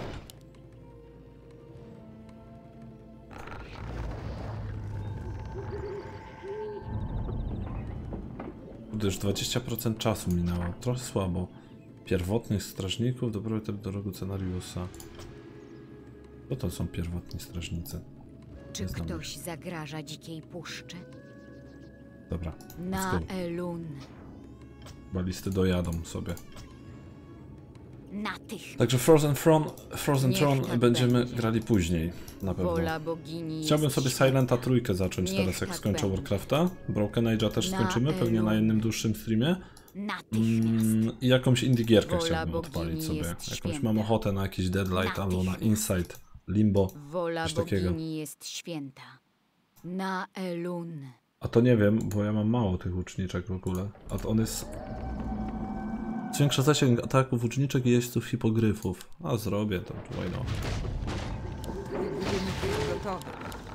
Już 20% czasu minęło. Trochę słabo. Pierwotnych strażników, dobrobyt do rogu scenariusza. Co to są pierwotni strażnicy? Czy ktoś zagraża dzikiej puszczy? Dobra. Na Elun. Balisty dojadą sobie. Natychmiast. Także Frozen Niech Throne tak będziemy będzie. grali później. Na pewno. Wola bogini Chciałbym jest sobie święta. Silenta trójkę zacząć Niech teraz, jak tak skończę będzie. Warcrafta. Broken Age'a też Na skończymy, pewnie na Elun. jednym dłuższym streamie. Natychmiast. I jakąś indie gierkę Wola chciałbym bogini odpalić sobie. jest Jakąś święta. mam ochotę na jakiś Deadlight albo na Natychmiast. Inside, Limbo. Wola coś takiego. bogini jest święta. Na Elun. A to nie wiem, bo ja mam mało tych łuczniczek w ogóle. A to on jest... Zwiększa zasięg ataków łuczniczek i jeźdźców hipogryfów. A zrobię to, why not. Twój budynek jest gotowy.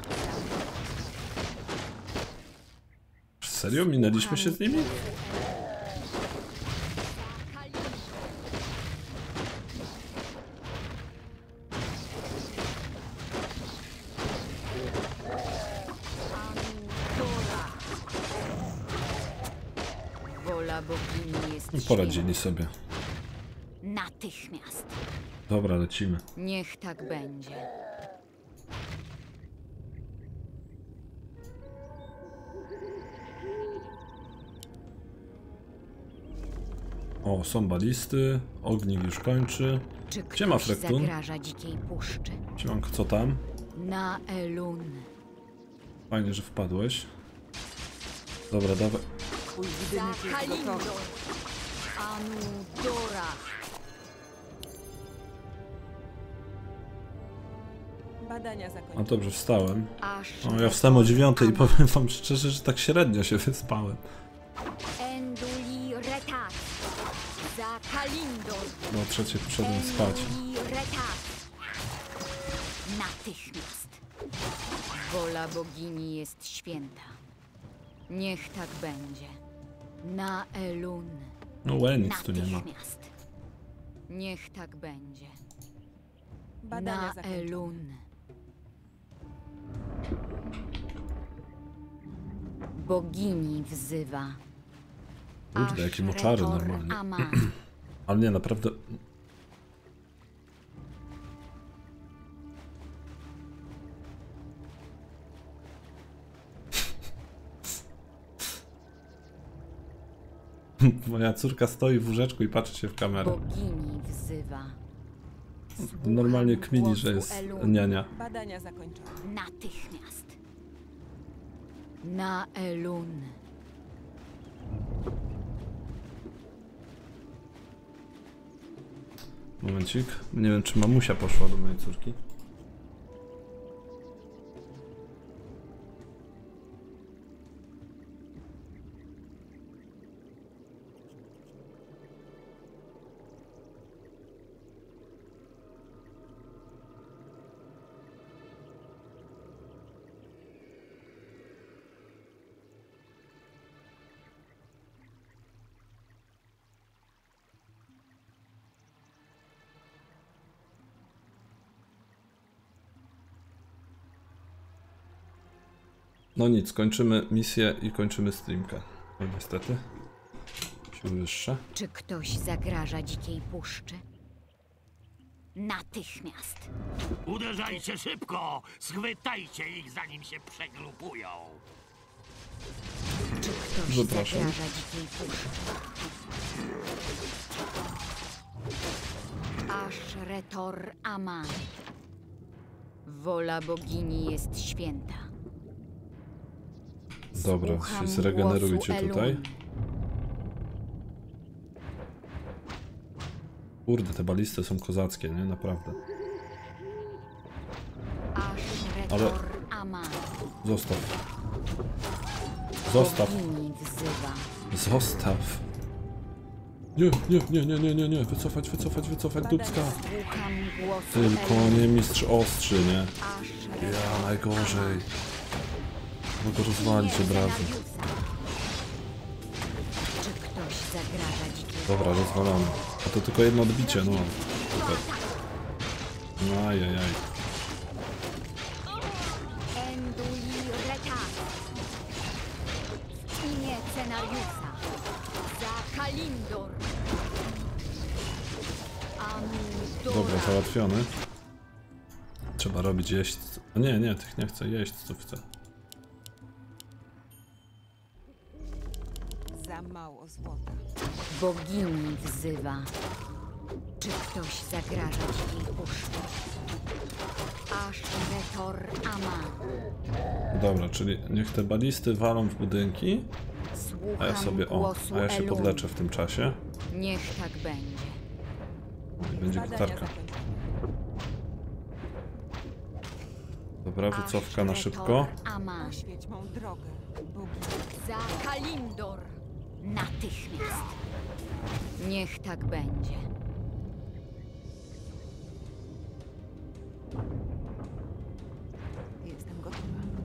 Serio? Minęliśmy się z nimi? Wola bogini jest Poradzili sobie. święta. Natychmiast. Dobra, lecimy. Niech tak będzie. O, są balisty. Ognik już kończy. Czy Gdzie ma ktoś Frektun? zagraża dzikiej puszczy? Siemanko, co tam? Na Elun. Fajnie, że wpadłeś. Dobra, dawaj. Twój budynek jest gotowy. Anudora. Badania A zakończone. dobrze, wstałem. Aż O, ja wstałem o 9 i Aman. powiem wam szczerze, że tak średnio się wyspałem. Enduli Retat. Za Kalindor. Bo o 3 poszedłem spać. Enduli Retat. Natychmiast. Wola bogini jest święta. Niech tak będzie. Na Elun. No łe, nic tu nie ma. Natychmiast. Niech tak będzie. Badania Na zakończone. Elun. Bogini wzywa. Kurde, jakie moczary Ashretor normalnie. Aman. Ale nie, naprawdę... Moja córka stoi w łóżeczku i patrzy się w kamerę. Bogini wzywa. Normalnie Słucham kmini, głosu że jest Elun. niania. Badania zakończone. Natychmiast. Na Elun. Momencik. Nie wiem, czy mamusia poszła do mojej córki. No nic, kończymy misję i kończymy streamkę. No niestety. Siły wyższe. Czy ktoś zagraża dzikiej puszczy? Natychmiast. Uderzajcie szybko! Schwytajcie ich, zanim się przegrupują! Czy ktoś Zapraszam. zagraża dzikiej puszczy? Ashretor Aman. Wola bogini jest święta. Dobra, Słucham się zregenerujcie głosu tutaj. Elun. Kurde, te balisty są kozackie, nie? Naprawdę. Ashretor Aman. Zostaw. Zostaw. Bogini wzywa. Zostaw. Nie. Wycofać, dupska. Słucham głosu Tylko Elun. nie mistrz ostrzy, nie? Ashretor Ja najgorzej. Mogę rozwalić od razu. Czy ktoś zagraża dzikiej Dobra, rozwalamy. A to tylko jedno odbicie, no. Super. No ajajaj. Enduli Retat. W imię scenariusza. Za Kalindor. Dobra, Amudora. załatwiony. Trzeba robić jeźdźców. Nie, tych nie chcę, jeźdźców chcę. Za mało złota. Bogini wzywa. Czy ktoś zagraża dzikiej puszczy? Ashretor Aman. Dobra, czyli niech te balisty walą w budynki, a ja Słucham sobie, głosu a ja się Elun. podleczę w tym czasie. Niech tak będzie. I będzie Badania gitarka. zakończone. Dobra, wycofka na szybko. Ashretor Aman. Oświeć mą drogę, bogini. Za Kalindor. Natychmiast. Niech tak będzie. Jestem gotowa.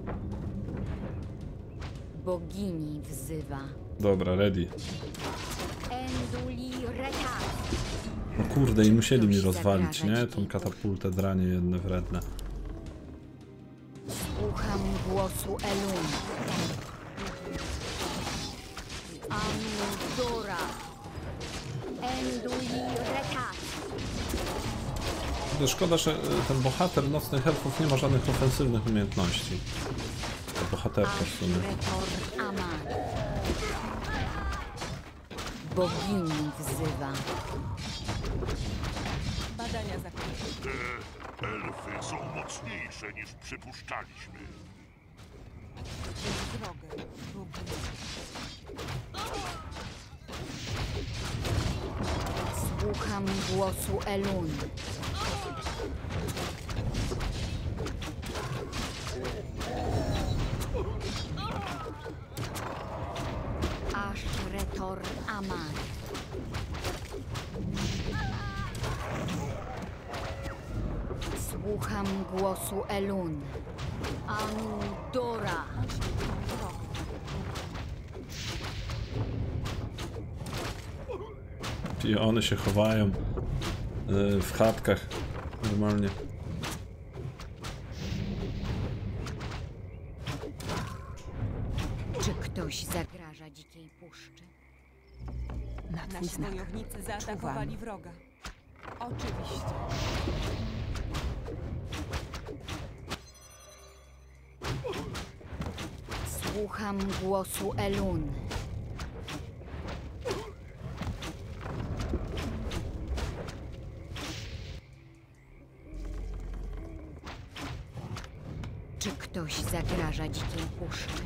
Bogini wzywa. Dobra, ready. Enduli Retat. No kurde, i musieli mi Ktoś rozwalić, zagraża nie? dzikiej Tą katapultę, dranie jedne wredne. Słucham głosu Elun. Amudora. Enduli Retat. To szkoda, że ten bohater nocnych elfów nie ma żadnych ofensywnych umiejętności. To bohaterka w sumie. Ashretor Aman. Bogini wzywa. Badania zakończone. Elfy są mocniejsze niż przypuszczaliśmy. W drogę, bogini. Słucham głosu Elun. Słucham głosu Elun. Anudora. Piony się chowają w chatkach normalnie. Czy ktoś zagraża dzikiej puszczy? Na twój Nasi znak. wojownicy zaatakowali wroga. Oczywiście. Słucham głosu Elun. Czy ktoś zagraża dzikiej puszczy?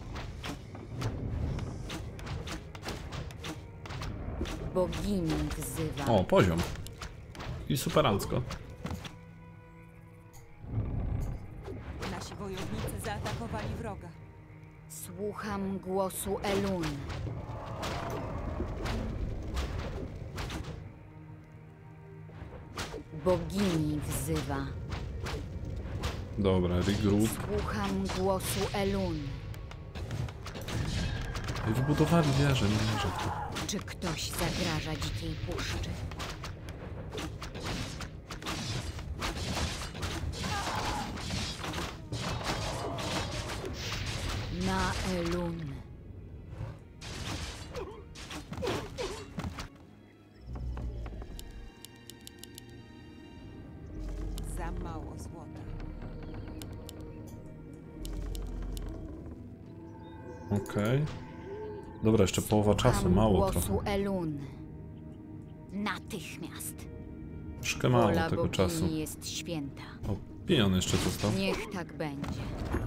Bogini wzywa. O, poziom. I superancko. Nasi wojownicy zaatakowali wroga. Słucham głosu Elun. Bogini wzywa. Dobra, regroup. Słucham głosu Elun. I wybudowali wieżę, nie wierzę w to. Czy ktoś zagraża dzikiej puszczy? Na Elun. Za mało złota. Okej. Dobra, jeszcze połowa czasu, Słucham mało głosu trochę. Elun. Natychmiast. Troszkę mało Wola tego bogini czasu. jest święta. O, pion jeszcze został. Niech tak będzie.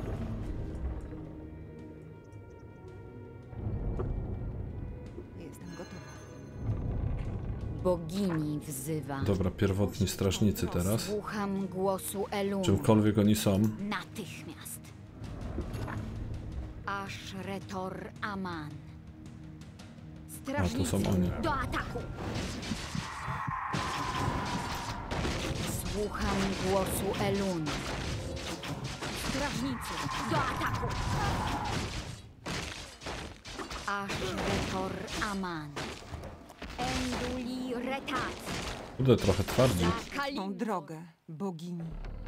Jestem gotowa. Bogini wzywa. Dobra, pierwotni strażnicy teraz. Słucham głosu Elun. Czymkolwiek oni są. Natychmiast. Ashretor Aman. Strażnicy, są oni. do ataku! Słucham głosu Elun. Strażnicy, do ataku! Ashretor Aman. Enduli Retat. Kurde, trochę twardzi. Tą drogę, bogini.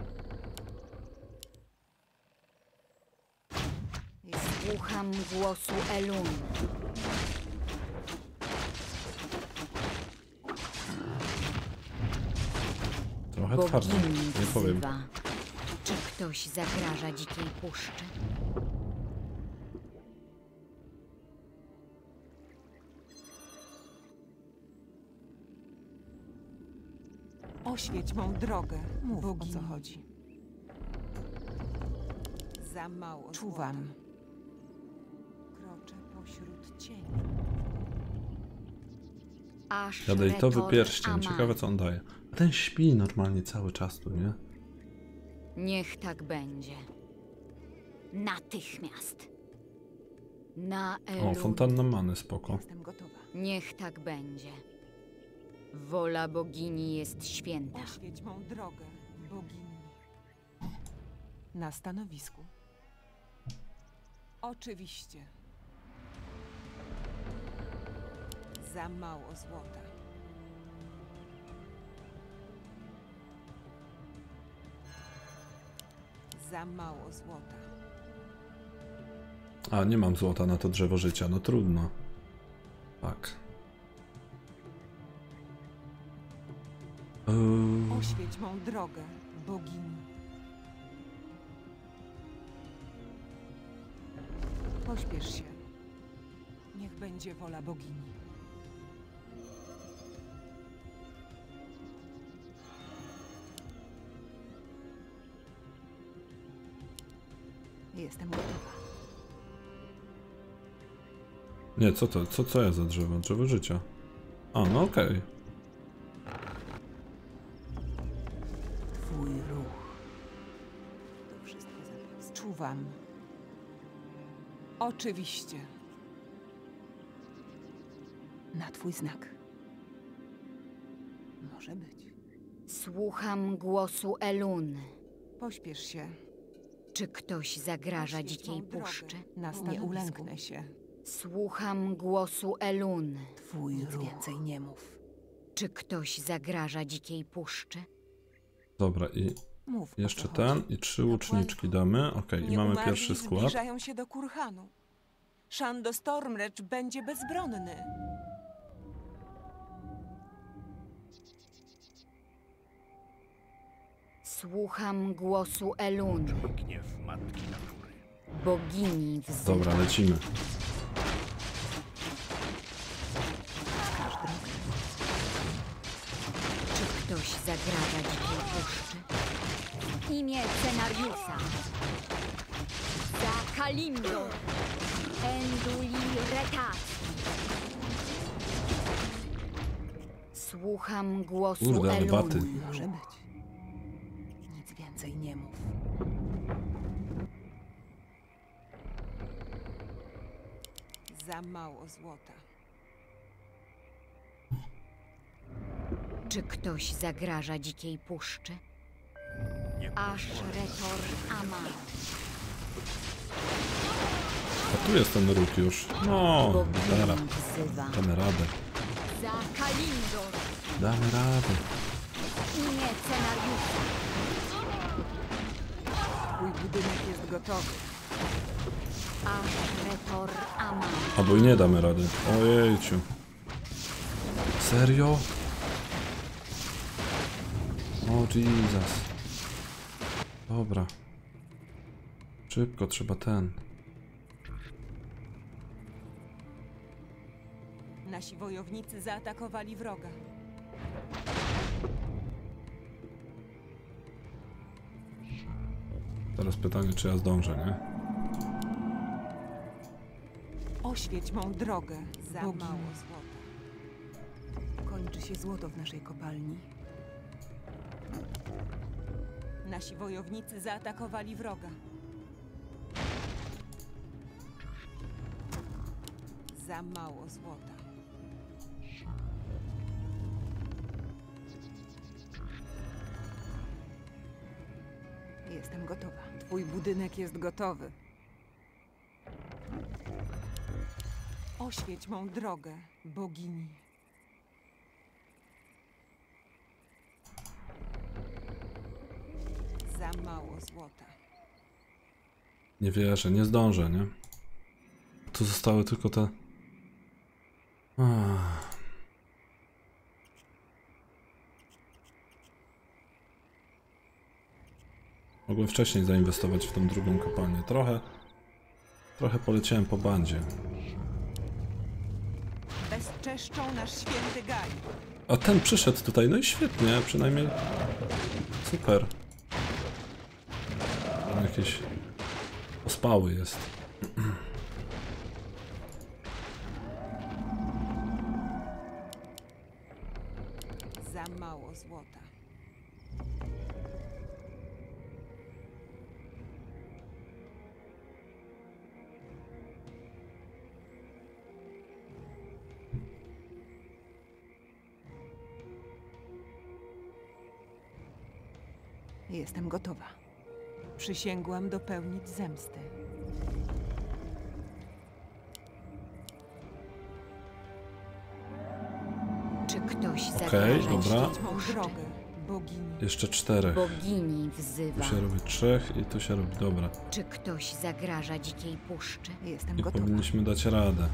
Słucham głosu Elun. Trochę twardzi, Bogini nie powiem. wzywa. Czy ktoś zagraża dzikiej puszczy? Oświeć mą drogę, mów bogini. O co chodzi. Za mało czuwam. Złota. Kroczę pośród cieni. Jadejtowy Ashretor pierścień, Aman. ciekawe co on daje. A ten śpi normalnie cały czas tu, nie? Niech tak będzie. Natychmiast. Na Elun. O, fontanna many, spoko. Jestem gotowa. Niech tak będzie. Wola bogini jest święta. Oświeć mą drogę, bogini. Na stanowisku. Oczywiście. Za mało złota. Za mało złota. A, nie mam złota na to drzewo życia, no trudno. Tak. Oświeć mą drogę, bogini. Pośpiesz się. Niech będzie wola bogini. Jestem gotowa. Nie, co to? Co ja za drzewo? Drzewo życia. A, no okej. Twój ruch. To wszystko za was. Czuwam. Oczywiście. Na twój znak. Może być. Słucham głosu Elun. Pośpiesz się. Czy ktoś zagraża Oświeć dzikiej mą drogę. puszczy? Na Nie stanowisku. ulęknę się. Słucham głosu Elun. Twój Nic ruch. więcej nie mów. Czy ktoś zagraża dzikiej puszczy? Dobra, i Mów, o co jeszcze chodzi. ten i 3 łuczniczki damy. Okej, i mamy Nieumarli pierwszy skład. zbliżają się do Kurhanu. Shando Stormreach będzie bezbronny. Słucham głosu Elun, Gniew matki natury. bogini wzywa. Dobra, lecimy. Czy ktoś zagraża dzikiej puszczy? W imię scenariusza. Za Kalimdor. Enduli Retat. Słucham głosu Kurde, ale Elun. baty. Może być. Nic więcej nie mów. Za mało złota. Czy ktoś zagraża dzikiej puszczy? Aż Retor Aman. A tu jest ten róg już. No, dobra. Bogini wzywa. Damy radę. Za Kalimdor. Damy radę. W imię scenariusza. Twój budynek jest gotowy. Aż Retor Aman. Albo i nie damy rady. Ojejciu. Serio? O Jesus. Dobra. Szybko, trzeba ten. Nasi wojownicy zaatakowali wroga. Teraz pytanie, czy ja zdążę, nie? Oświeć mą drogę. Za Bogini. mało złota. Kończy się złoto w naszej kopalni. Nasi wojownicy zaatakowali wroga. Za mało złota. Jestem gotowa. Twój budynek jest gotowy. Oświeć mą drogę, bogini. Za mało złota. Nie wierzę, nie zdążę, nie? Tu zostały tylko te... Mogłem wcześniej zainwestować w tą drugą kopalnię. Trochę poleciałem po bandzie. Bezczeszczą nasz święty Gali. A ten przyszedł tutaj, no i świetnie, przynajmniej super. On jakiś ospały jest. Za mało złota. Jestem gotowa. Przysięgłam dopełnić zemsty. Czy ktoś Okej, zagraża dobra. dzikiej Mą puszczy? drogę, bogini. Jeszcze 4. Bogini Tu wzywa. się robi 3 i tu się robi, dobra. Czy ktoś zagraża dzikiej puszczy? Jestem I gotowa. powinniśmy dać radę.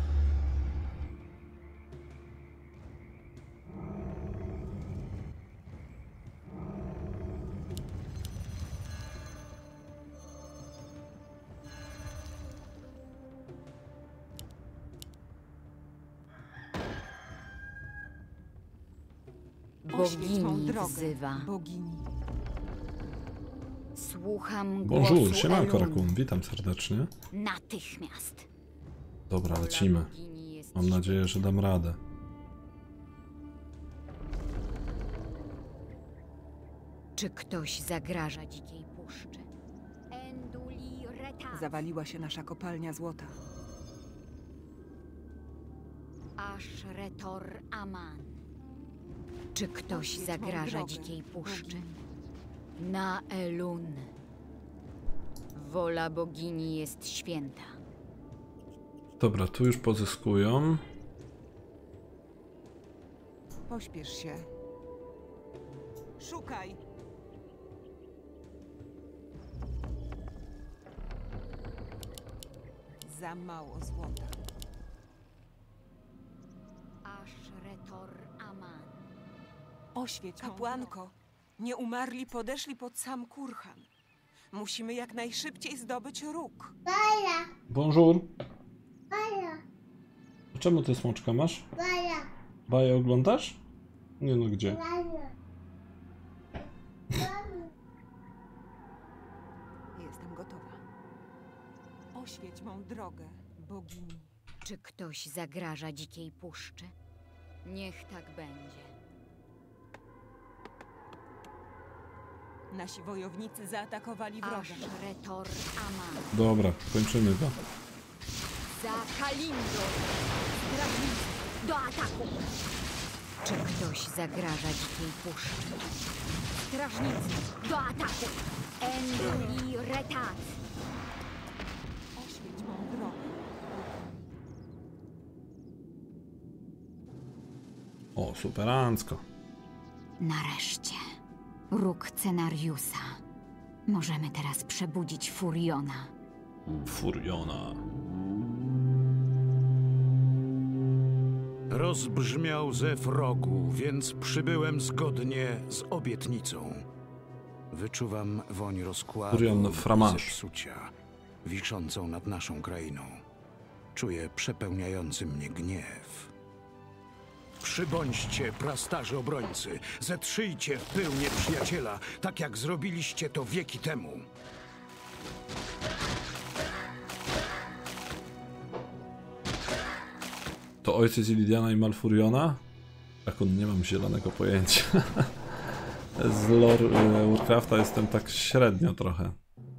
Oświeć mą Bogini drogę, wzywa. bogini. Słucham Bonjour, głosu siemanko Elun. Rakun, witam serdecznie. Natychmiast. Dobra, Wola lecimy. bogini jest Mam nadzieję, że dam radę. Czy ktoś zagraża dzikiej puszczy? Enduli Retat. Zawaliła się nasza kopalnia złota. Aż Retor Aman. Czy ktoś zagraża dzikiej puszczy? Na Elun. Wola bogini jest święta. Dobra, tu już pozyskują. Pośpiesz się. Szukaj! Za mało złota. Ashretor Aman. Oświeć, kapłanko. Nieumarli podeszli pod sam kurhan. Musimy jak najszybciej zdobyć róg. Bonjour. Czemu ty smoczka masz? Baję oglądasz? Nie no, gdzie? Jestem gotowa. Oświeć mą drogę, bogini. Czy ktoś zagraża dzikiej puszczy? Niech tak będzie. Nasi wojownicy zaatakowali wroga. Ashretor Aman. Dobra, kończymy go. Za Kalindor. Strażnicy, do ataku! Czy ktoś zagraża dzikiej puszczy? Strażnicy, do ataku! Endli Retat. Oświeć mą drogę. O, superancko. Nareszcie. Róg Cenariusa. Możemy teraz przebudzić Furiona. Furiona. Rozbrzmiał zew rogu, więc przybyłem zgodnie z obietnicą. Wyczuwam woń rozkładu Furion i Fromage. zepsucia, wiszącą nad naszą krainą. Czuję przepełniający mnie gniew. Przybądźcie, prastarzy obrońcy, zetrzyjcie w pył nieprzyjaciela, tak jak zrobiliście to wieki temu. To ojciec Illidiana i Malfuriona? Tak, on nie mam zielonego pojęcia. Z lore Warcrafta jestem tak średnio trochę.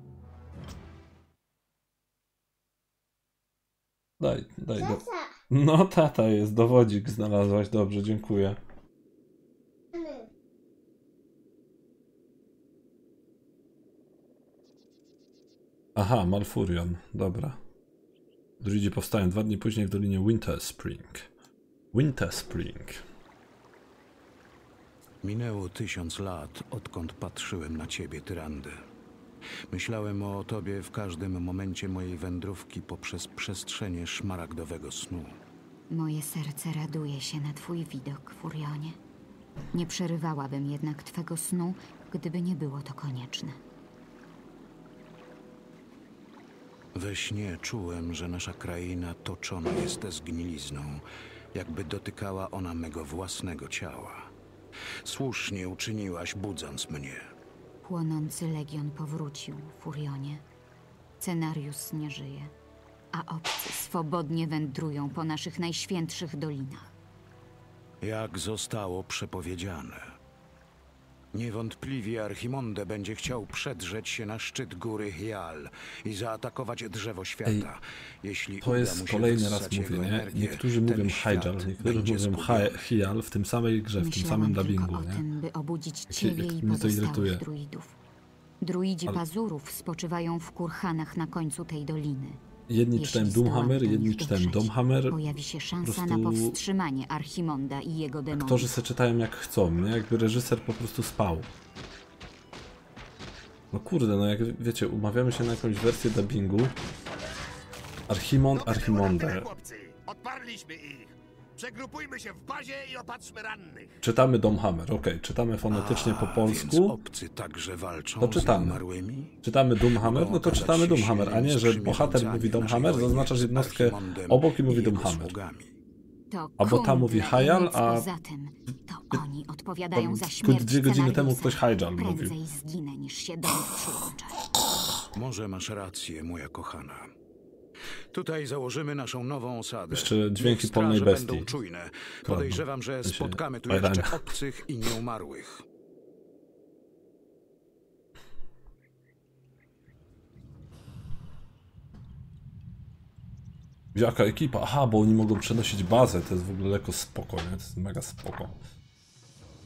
Daj. No tata jest, dowodzik znalazłaś, dobrze, dziękuję. Aha, Malfurion, dobra. Druidzi powstają 2 dni później w dolinie Winterspring. Minęło 1000 lat, odkąd patrzyłem na ciebie, Tyrandę. Myślałem o tobie w każdym momencie mojej wędrówki poprzez przestrzenie szmaragdowego snu. Moje serce raduje się na twój widok, Furionie. Nie przerywałabym jednak twego snu, gdyby nie było to konieczne. We śnie czułem, że nasza kraina toczona jest zgnilizną, jakby dotykała ona mego własnego ciała. Słusznie uczyniłaś, budząc mnie. Płonący legion powrócił, Furionie. Cenarius nie żyje, a obcy swobodnie wędrują po naszych najświętszych dolinach. Jak zostało przepowiedziane. Niewątpliwie Archimonde będzie chciał przedrzeć się na szczyt góry Hial i zaatakować drzewo świata. Jeśli To uda jest mu się kolejny raz wyssać mówię, jego nie? energię, Niektórzy ten mówią świat Hyjal, niektórzy będzie mówią zgubiony. Hial w tym samej grze, w tym samym Myślałam tylko dubbingu, o nie? tym, by obudzić Jak ciebie i mnie to irytuje. pozostałych druidów. Druidzi Ale- pazurów spoczywają w kurhanach na końcu tej doliny. Jedni Jeśli czytają zdołamy Doomhammer, do jedni nich czytają dotrzeć, Doomhammer. Pojawi się szansa prostu na powstrzymanie Archimonda i jego demonów. Aktorzy se czytają jak chcą, nie? Jakby reżyser po prostu spał. No kurde, no jak wiecie, umawiamy się na jakąś wersję dubbingu. Archimonde. Chłopcy, odparliśmy ich. Przegrupujmy się w bazie i opatrzmy rannych. Czytamy Doomhammer, okej, czytamy fonetycznie po Więc polsku. obcy także walczą To czytamy. z umarłymi? Czytamy Doomhammer, Mogą no to okazać czytamy się Doomhammer, a nie, że silnymi bohater sprzymierzeńcami mówi w naszej Doomhammer, wojnie zaznaczasz z jednostkę Archimondem obok i mówi jego Doomhammer. sługami. To Albo ta mówi kundle, Hyjal, nic a- poza tym, to oni odpowiadają za Tylko śmierć 2 godziny temu Cenariusa. ktoś Hyjal mówił. Prędzej zginę, niż się do nich przyłączę. Może masz rację, moja kochana. Tutaj założymy naszą nową osadę. Jeszcze dźwięki Niech polnej straże bestii. będą czujne. Podejrzewam, że W sensie spotkamy tu Bajrania. jeszcze obcych i nieumarłych. Jaka ekipa? Aha, bo oni mogą przenosić bazę, to jest w ogóle lekko spoko, nie? To jest mega spoko.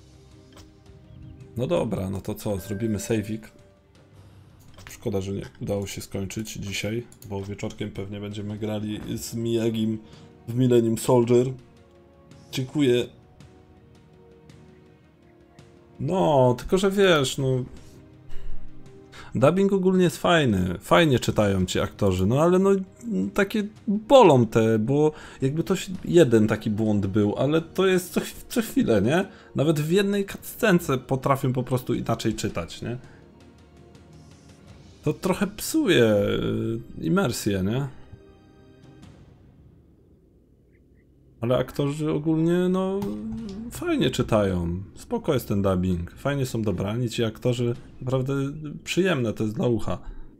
No dobra, no to co, zrobimy saveik. Szkoda, że nie udało się skończyć dzisiaj, bo wieczorkiem pewnie będziemy grali z Miyagim w Millennium Soldier. Dziękuję. No, tylko że wiesz, no... Dubbing ogólnie jest fajny, fajnie czytają ci aktorzy, no ale no takie bolą te, bo jakby to jeden taki błąd był, ale to jest co chwilę, nie? Nawet w jednej cutscence potrafią po prostu inaczej czytać, nie? To trochę psuje imersję, nie? Ale aktorzy ogólnie, no, fajnie czytają. Spoko jest ten dubbing. Fajnie są dobrani ci aktorzy. Naprawdę przyjemne to jest dla ucha.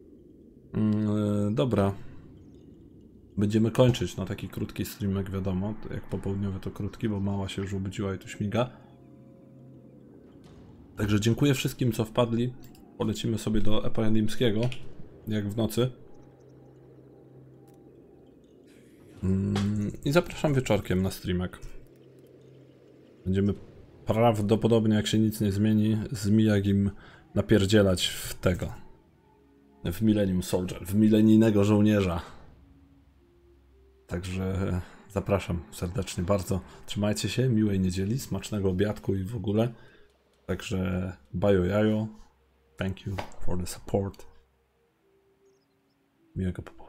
Dobra. Będziemy kończyć na taki krótki streamek, wiadomo. Jak popołudniowy to krótki, bo mała się już obudziła i tu śmiga. Także dziękuję wszystkim, co wpadli. Polecimy sobie do Epalimskiego, jak w nocy. I zapraszam wieczorkiem na streamek. Będziemy prawdopodobnie, jak się nic nie zmieni, z Miyagim napierdzielać w tego. W Millennium Soldier, w milenijnego żołnierza. Także zapraszam serdecznie bardzo. Trzymajcie się, miłej niedzieli, smacznego obiadku i w ogóle. Także bajo jajo. Thank you for the support. Miłego popołudnia.